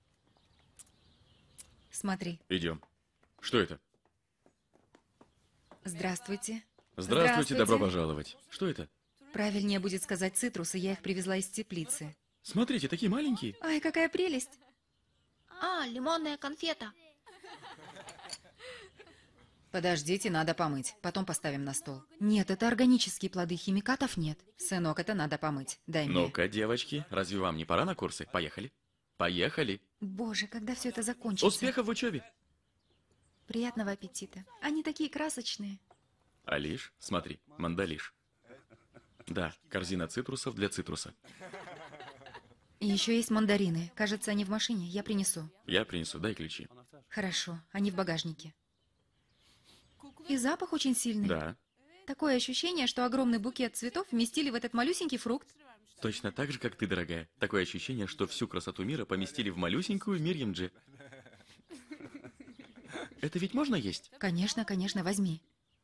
S3: Смотри.
S1: Идем. Что это?
S3: Здравствуйте.
S1: Здравствуйте, добро пожаловать. Что это?
S3: Правильнее будет сказать цитрусы, я их привезла из теплицы.
S1: Смотрите, такие маленькие.
S3: Ай, какая прелесть.
S2: А, лимонная конфета.
S3: Подождите, надо помыть. Потом поставим на стол. Нет, это органические плоды, химикатов нет. Сынок, это надо помыть. Дай мне.
S1: Ну-ка, девочки, разве вам не пора на курсы? Поехали. Поехали.
S3: Боже, когда все это закончится?
S1: Успехов в учебе.
S3: Приятного аппетита. Они такие красочные.
S1: Алиш, смотри, мандалиш. Да, корзина цитрусов для цитруса.
S3: И еще есть мандарины. Кажется, они в машине. Я принесу.
S1: Я принесу, дай ключи.
S3: Хорошо, они в багажнике. И запах очень сильный.
S1: Да,
S3: Такое ощущение, что огромный букет цветов вместили в этот малюсенький фрукт.
S1: точно так же, как ты, дорогая. Такое ощущение, что всю красоту мира поместили в малюсенькую Мирьям Дж. Это ведь можно есть?
S3: Конечно, конечно, возьми.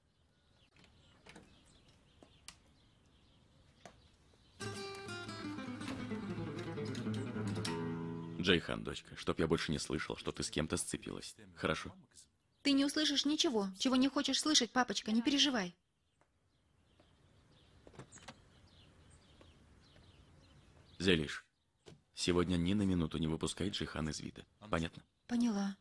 S1: Джейхан, дочка, чтоб я больше не слышал, что ты с кем-то сцепилась. Хорошо?
S3: Ты не услышишь ничего, чего не хочешь слышать, папочка, не переживай.
S1: Зелиш, сегодня ни на минуту не выпускай Джейхан из вида. Понятно?
S3: Поняла.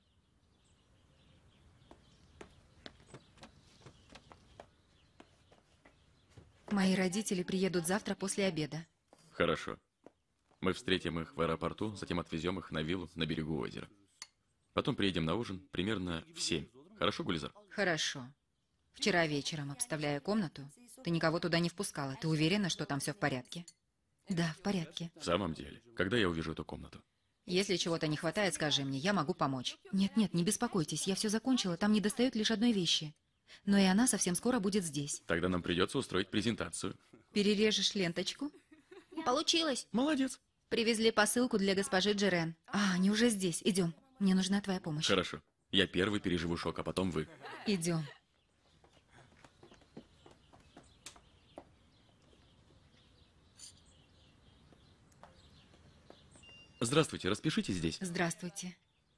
S3: Мои родители приедут завтра после обеда.
S1: Хорошо. Мы встретим их в аэропорту, затем отвезем их на виллу на берегу озера. Потом приедем на ужин примерно в 7. Хорошо, Гулизар?
S3: Хорошо. Вчера вечером, обставляя комнату, ты никого туда не впускала. Ты уверена, что там все в порядке? Да, в порядке.
S1: В самом деле, когда я увижу эту комнату?
S3: Если чего-то не хватает, скажи мне, я могу помочь. Нет-нет, не беспокойтесь, я все закончила, там недостает лишь одной вещи. Но и она совсем скоро будет здесь.
S1: Тогда нам придется устроить презентацию.
S3: Перережешь ленточку?
S2: Получилось.
S1: Молодец.
S3: Привезли посылку для госпожи Джерен. А, они уже здесь. Идем. Мне нужна твоя помощь.
S1: Хорошо. Я первый переживу шок, а потом вы.
S3: Идем.
S1: Здравствуйте, распишитесь здесь.
S3: Здравствуйте.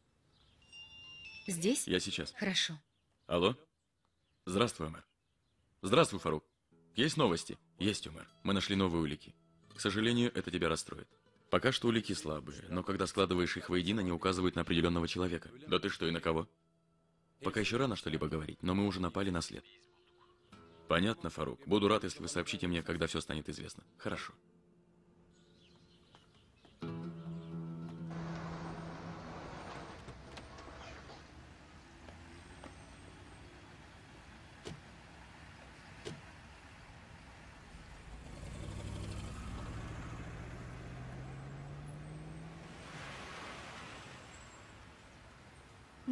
S3: Здесь?
S1: Я сейчас.
S3: Хорошо.
S1: Алло? Здравствуй, Омар. Здравствуй, Фарук. Есть новости? Есть, Омар. Мы нашли новые улики. К сожалению, это тебя расстроит. Пока что улики слабые, но когда складываешь их воедино, они указывают на определенного человека. Да ты что, и на кого? Пока еще рано что-либо говорить, но мы уже напали на след. Понятно, Фарук. Буду рад, если вы сообщите мне, когда все станет известно. Хорошо.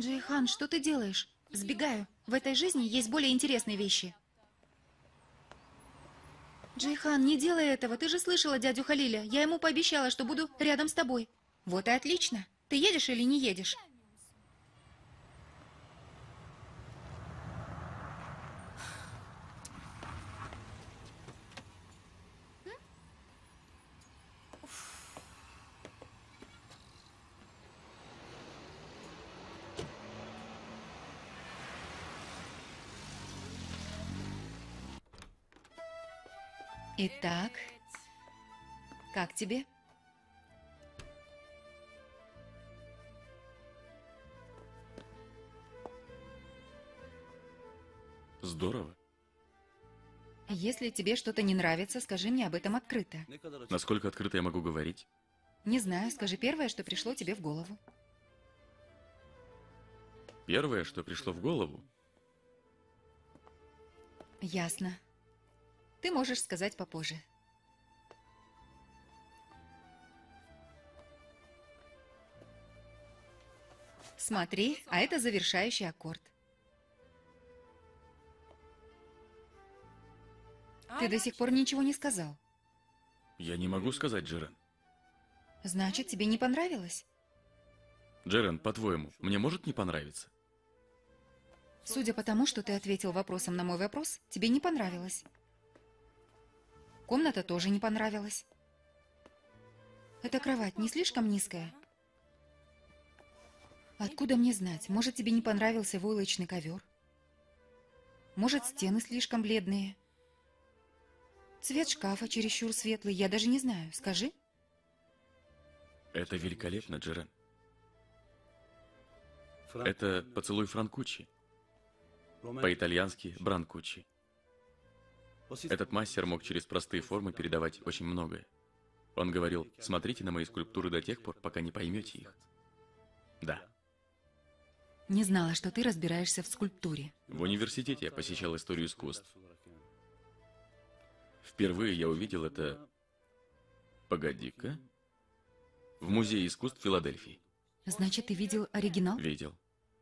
S3: Джейхан, что ты делаешь? Сбегаю. В этой жизни есть более интересные вещи. Джейхан, не делай этого. Ты же слышала дядю Халиля. Я ему пообещала, что буду рядом с тобой. Вот и отлично. Ты едешь или не едешь? Итак, как тебе?
S1: Здорово.
S3: Если тебе что-то не нравится, скажи мне об этом открыто.
S1: Насколько открыто я могу говорить?
S3: Не знаю, скажи первое, что пришло тебе в голову.
S1: Первое, что пришло в голову,
S3: Ясно. Ты можешь сказать попозже. Смотри, а это завершающий аккорд. Ты до сих пор ничего не сказал.
S1: я не могу сказать, Джерен.
S3: Значит, тебе не понравилось?
S1: Джерен, по-твоему, мне может не понравиться?
S3: Судя по тому, что ты ответил вопросом на мой вопрос, тебе не понравилось. Комната тоже не понравилась. Эта кровать не слишком низкая? Откуда мне знать? Может, тебе не понравился войлочный ковер? Может, стены слишком бледные? Цвет шкафа чересчур светлый, я даже не знаю. Скажи.
S1: Это великолепно, Джерен. Это поцелуй Франкуччи. По-итальянски Бранкуччи. Этот мастер мог через простые формы передавать очень многое. Он говорил: смотрите на мои скульптуры до тех пор, пока не поймете их. Да.
S3: Не знала, что ты разбираешься в скульптуре.
S1: В университете я посещал историю искусств. Впервые я увидел это... Погоди-ка. В Музее искусств Филадельфии.
S3: Значит, ты видел оригинал?
S1: Видел.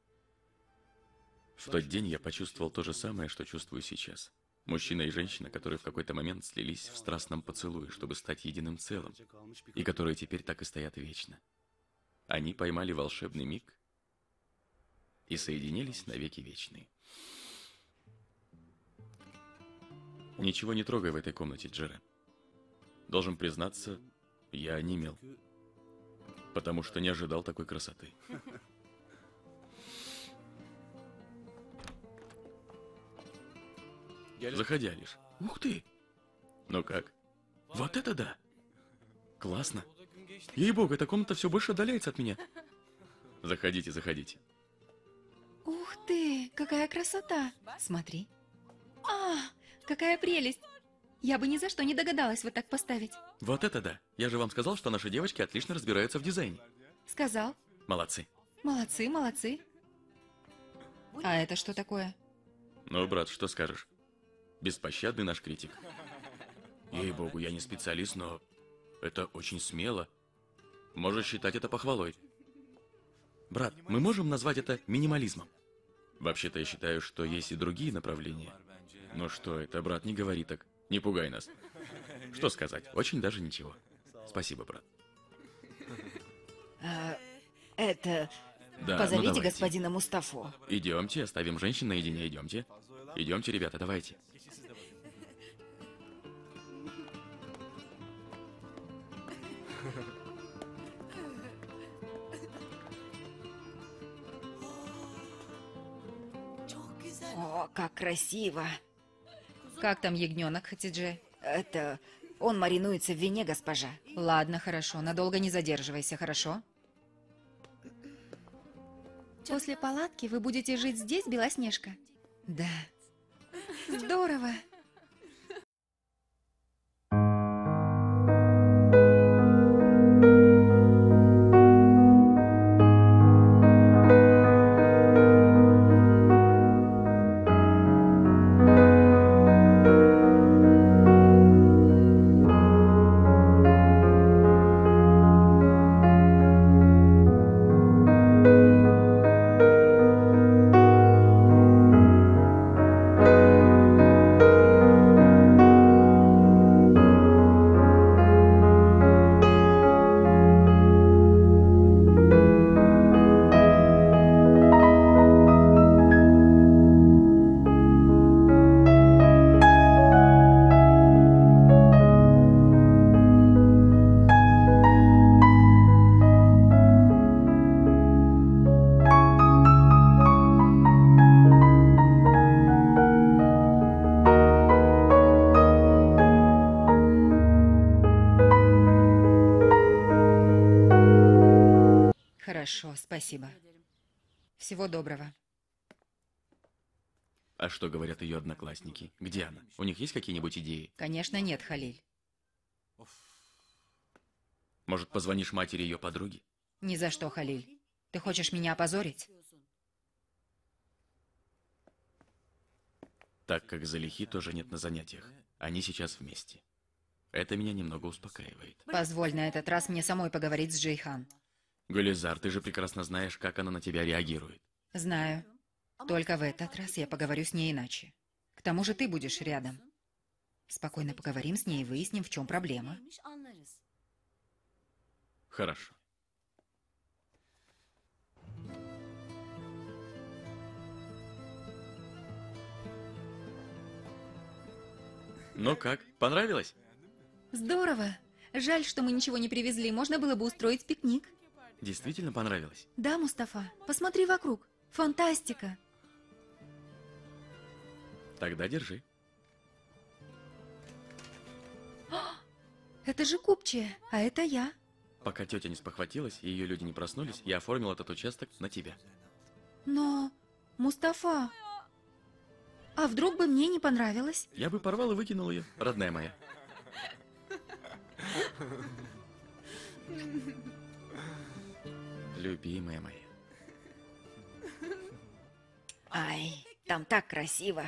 S1: В тот день я почувствовал то же самое, что чувствую сейчас. Мужчина и женщина, которые в какой-то момент слились в страстном поцелуе, чтобы стать единым целым, и которые теперь так и стоят вечно. Они поймали волшебный миг и соединились навеки вечные. Ничего не трогай в этой комнате, Джерен. Должен признаться, я онемел, потому что не ожидал такой красоты. Заходи, Алиш. Ух ты! Ну как? Вот это да! Классно! Ей-богу, эта комната все больше отдаляется от меня. Заходите, заходите.
S3: Ух ты, какая красота! Смотри. А, какая прелесть! Я бы ни за что не догадалась вот так поставить.
S1: Вот это да! Я же вам сказал, что наши девочки отлично разбираются в дизайне.
S3: Сказал.
S1: Молодцы.
S3: Молодцы, молодцы. А это что такое?
S1: Ну, брат, что скажешь? Беспощадный наш критик. Ей-богу, я не специалист, но это очень смело. Можешь считать это похвалой. Брат, мы можем назвать это минимализмом? Вообще-то я считаю, что есть и другие направления. Но что это, брат, не говори так. Не пугай нас. Что сказать? Очень даже ничего. Спасибо, брат.
S4: Это...
S1: Да,
S4: Позовите
S1: ну давайте.
S4: господина Мустафу.
S1: Идемте, оставим женщин наедине, идемте. Идемте, ребята, давайте.
S4: О, как красиво.
S3: Как там ягненок, Хатидже?
S4: Это... Он маринуется в вине, госпожа.
S3: Ладно, хорошо, надолго не задерживайся, хорошо? После палатки вы будете жить здесь, Белоснежка?
S4: Да.
S3: Здорово! Хорошо, спасибо. Всего доброго.
S1: А что говорят ее одноклассники? Где она? У них есть какие-нибудь идеи?
S3: Конечно, нет, Халиль.
S1: Может, позвонишь матери ее подруги?
S3: Ни за что, Халиль. Ты хочешь меня опозорить?
S1: Так как Залихи тоже нет на занятиях. Они сейчас вместе. Это меня немного успокаивает.
S3: Позволь на этот раз мне самой поговорить с Джейхан.
S1: Гулизар, ты же прекрасно знаешь, как она на тебя реагирует.
S3: Знаю. Только в этот раз я поговорю с ней иначе. К тому же ты будешь рядом. Спокойно поговорим с ней и выясним, в чем проблема.
S1: Хорошо. Ну как, понравилось?
S3: Здорово. Жаль, что мы ничего не привезли. Можно было бы устроить пикник.
S1: Действительно понравилось?
S3: Да, Мустафа, посмотри вокруг. Фантастика.
S1: Тогда держи.
S3: Это же Купчая, а это я.
S1: Пока тетя не спохватилась и ее люди не проснулись, я оформил этот участок на тебя.
S3: Но, Мустафа, а вдруг бы мне не понравилось?
S1: Я бы порвал и выкинул ее, родная моя. Любимая моя.
S4: Ай, там так красиво.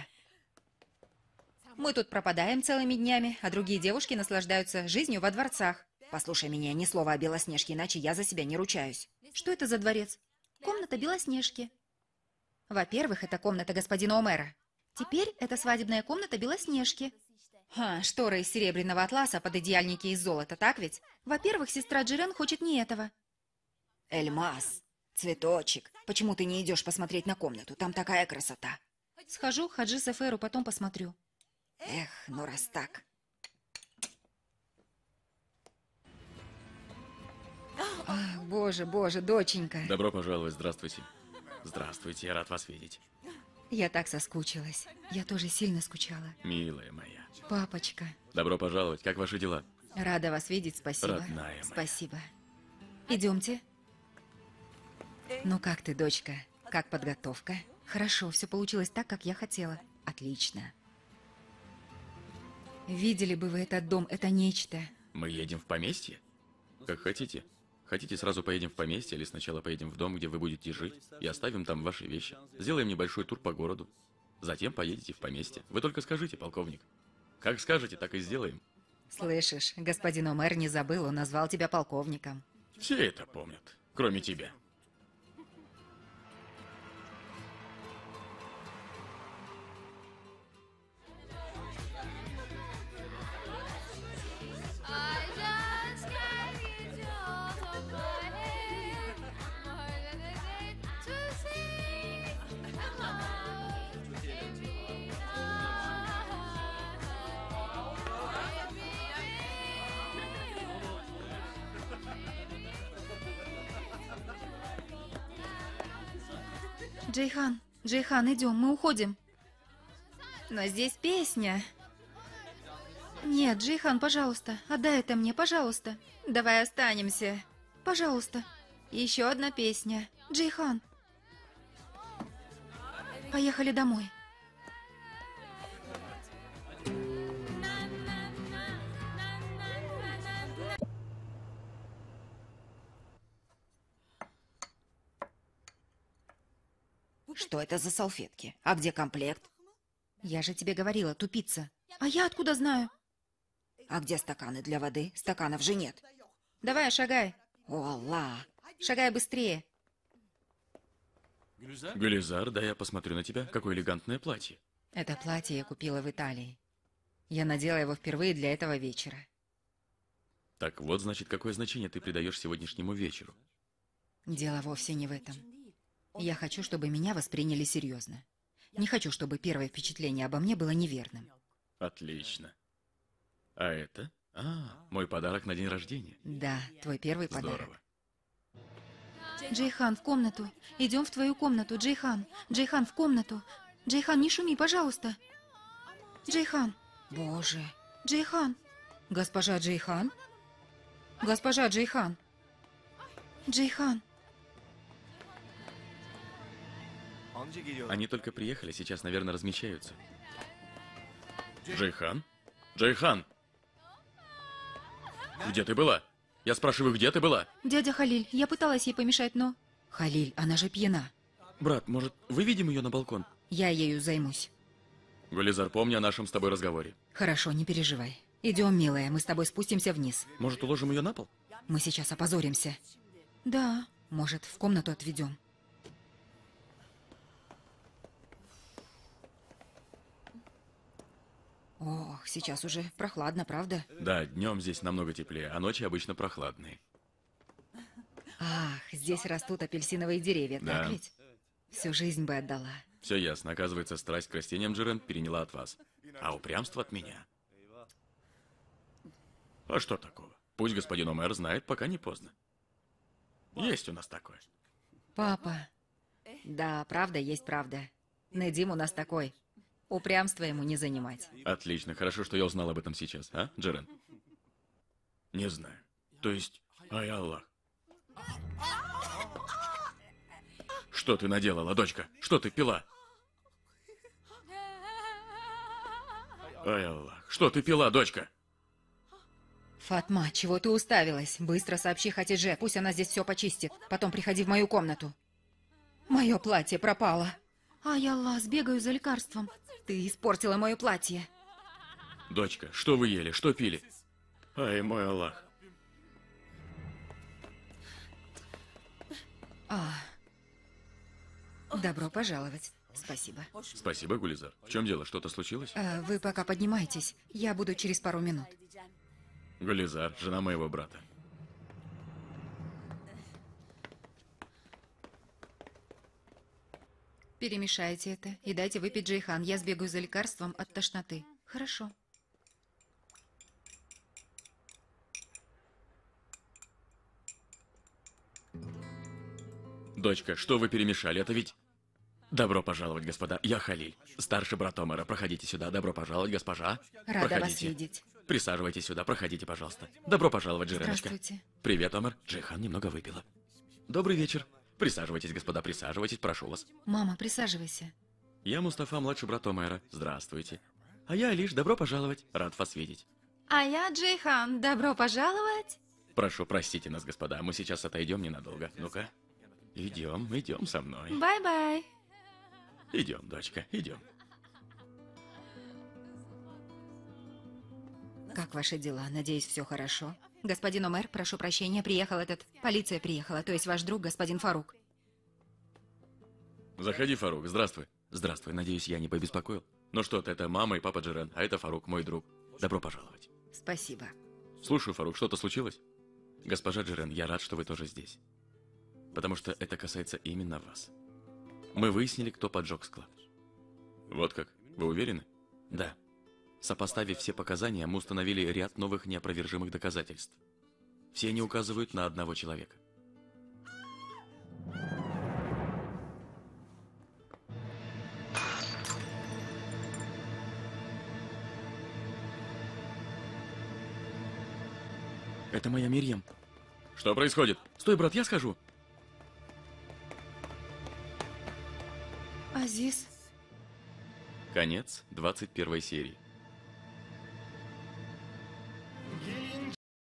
S3: Мы тут пропадаем целыми днями, а другие девушки наслаждаются жизнью во дворцах.
S4: Послушай меня, ни слова о Белоснежке, иначе я за себя не ручаюсь.
S3: Что это за дворец? Комната Белоснежки. Во-первых, это комната господина Омера. Теперь это свадебная комната Белоснежки. Шторы из серебряного атласа, пододеяльники из золота, так ведь? Во-первых, сестра Джирен хочет не этого.
S4: Эльмас, цветочек, почему ты не идешь посмотреть на комнату? Там такая красота.
S3: Схожу к Хаджи Сеферу, потом посмотрю.
S4: Эх, ну раз так.
S3: Ах, боже, боже, доченька.
S1: Добро пожаловать, здравствуйте. Здравствуйте, я рад вас видеть.
S3: Я так соскучилась. Я тоже сильно скучала.
S1: Милая моя.
S3: Папочка,
S1: Добро пожаловать, как ваши дела?
S3: рада вас видеть, спасибо.
S1: Родная моя.
S3: Спасибо. Идемте. Ну как ты, дочка? Как подготовка? Хорошо, все получилось так, как я хотела. Отлично. Видели бы вы этот дом, это нечто.
S1: Мы едем в поместье? Как хотите. Хотите, сразу поедем в поместье, или сначала поедем в дом, где вы будете жить, и оставим там ваши вещи. Сделаем небольшой тур по городу. Затем поедете в поместье. Вы только скажите, полковник. Как скажете, так и сделаем.
S3: Слышишь, господин Омер не забыл, он назвал тебя полковником.
S1: Все это помнят, кроме тебя.
S5: I just can't get you out of my head. More than a day to see. Come on, give me
S3: Джейхан, Джейхан, идем, мы уходим. Но здесь песня. Нет, Джейхан, пожалуйста, отдай это мне, пожалуйста. Давай останемся. Пожалуйста. Еще одна песня. Джейхан. Поехали домой.
S4: Что это за салфетки? А где комплект?
S3: Я же тебе говорила, тупица. А я откуда знаю?
S4: А где стаканы для воды? Стаканов же нет.
S3: Давай, шагай.
S4: О, Аллах.
S3: Шагай быстрее.
S1: Гулизар, да я посмотрю на тебя. Какое элегантное платье.
S3: Это платье я купила в Италии. Я надела его впервые для этого вечера.
S1: Так вот, значит, какое значение ты придаешь сегодняшнему вечеру.
S3: Дело вовсе не в этом. Я хочу, чтобы меня восприняли серьезно. Не хочу, чтобы первое впечатление обо мне было неверным.
S1: Отлично. А это? Мой подарок на день рождения.
S3: Да, твой первый подарок.
S1: Здорово.
S3: Джейхан, в комнату. Идем в твою комнату, Джейхан. Джейхан, в комнату. Джейхан, не шуми, пожалуйста. Джейхан.
S4: Боже.
S3: Джейхан. Госпожа Джейхан? Госпожа Джейхан. Джейхан.
S1: Они только приехали, сейчас, наверное, размещаются. Джейхан? Джейхан! Где ты была? Я спрашиваю, где ты была?
S3: Дядя Халиль, я пыталась ей помешать, но...
S4: Халиль, она же пьяна.
S1: Брат, может, выведем ее на балкон?
S4: Я ею займусь.
S1: Гулизар, помни о нашем с тобой разговоре.
S4: Хорошо, не переживай. Идем, милая, мы с тобой спустимся вниз.
S1: Может, уложим ее на пол?
S4: Мы сейчас опозоримся.
S3: Да.
S4: Может, в комнату отведем? Ох, сейчас уже прохладно, правда?
S1: Да, днем здесь намного теплее, а ночи обычно прохладные.
S4: Ах, здесь растут апельсиновые деревья,
S1: Да.
S4: так ведь? Всю жизнь бы отдала.
S1: Все ясно. Оказывается, страсть к растениям Джерен переняла от вас. А упрямство от меня. А что такого? Пусть господин Омер знает, пока не поздно. Есть у нас такое.
S4: Папа. Да, правда есть правда. Недим у нас такой. Упрямство ему не занимать.
S1: Отлично. Хорошо, что я узнал об этом сейчас, а, Джерен? Не знаю. То есть, ай Аллах. Что ты наделала, дочка? Что ты пила? Ай Аллах. Что ты пила, дочка?
S4: Фатма, чего ты уставилась? Быстро сообщи Хатидже, пусть она здесь все почистит. Потом приходи в мою комнату. Мое платье пропало.
S3: Ай, Аллах, сбегаю за лекарством.
S4: Ты испортила мое платье.
S1: Дочка, что вы ели? Что пили? Ай, мой Аллах.
S4: Добро пожаловать. Спасибо.
S1: Спасибо, Гулизар. В чем дело? Что-то случилось?
S4: Вы пока поднимайтесь. Я буду через пару минут.
S1: Гулизар, жена моего брата.
S3: Перемешайте это и дайте выпить Джейхан. Я сбегаю за лекарством от тошноты. Хорошо.
S1: Дочка, что вы перемешали? Это ведь... Добро пожаловать, господа. Я Халиль, старший брат Омара. Проходите сюда. Добро пожаловать, госпожа.
S4: Рада вас
S1: Проходите.
S4: видеть.
S1: Присаживайтесь сюда. Проходите, пожалуйста. Добро пожаловать, Джереночка.
S3: Здравствуйте.
S1: Привет, Омар. Джейхан немного выпила. Добрый вечер. Присаживайтесь, господа, присаживайтесь. Прошу вас.
S3: Мама, присаживайся.
S1: Я Мустафа, младший брат Омара. Здравствуйте. А я Алиш. Добро пожаловать. Рад вас видеть.
S3: А я Джейхан. Добро пожаловать.
S1: Прошу, простите нас, господа. Мы сейчас отойдем ненадолго. Ну-ка. Идем со мной.
S3: Бай-бай.
S1: Идем, дочка, идем.
S4: Как ваши дела? Надеюсь, все хорошо? Господин Омер, прошу прощения, приехал этот... Полиция приехала, то есть ваш друг, господин Фарук.
S1: Заходи, Фарук. Здравствуй. Здравствуй. Надеюсь, я не побеспокоил. Ну что ты, это мама и папа Джерен, а это Фарук, мой друг. Добро пожаловать.
S4: Спасибо.
S1: Слушаю, Фарук, что-то случилось? Госпожа Джерен, я рад, что вы тоже здесь. Потому что это касается именно вас. Мы выяснили, кто поджег склад. Вот как? Вы уверены? Да. Сопоставив все показания, мы установили ряд новых неопровержимых доказательств. Все они указывают на одного человека. Это моя Мирьям. Что происходит? Стой, брат, я схожу.
S3: Азиз.
S1: Конец 21 серии.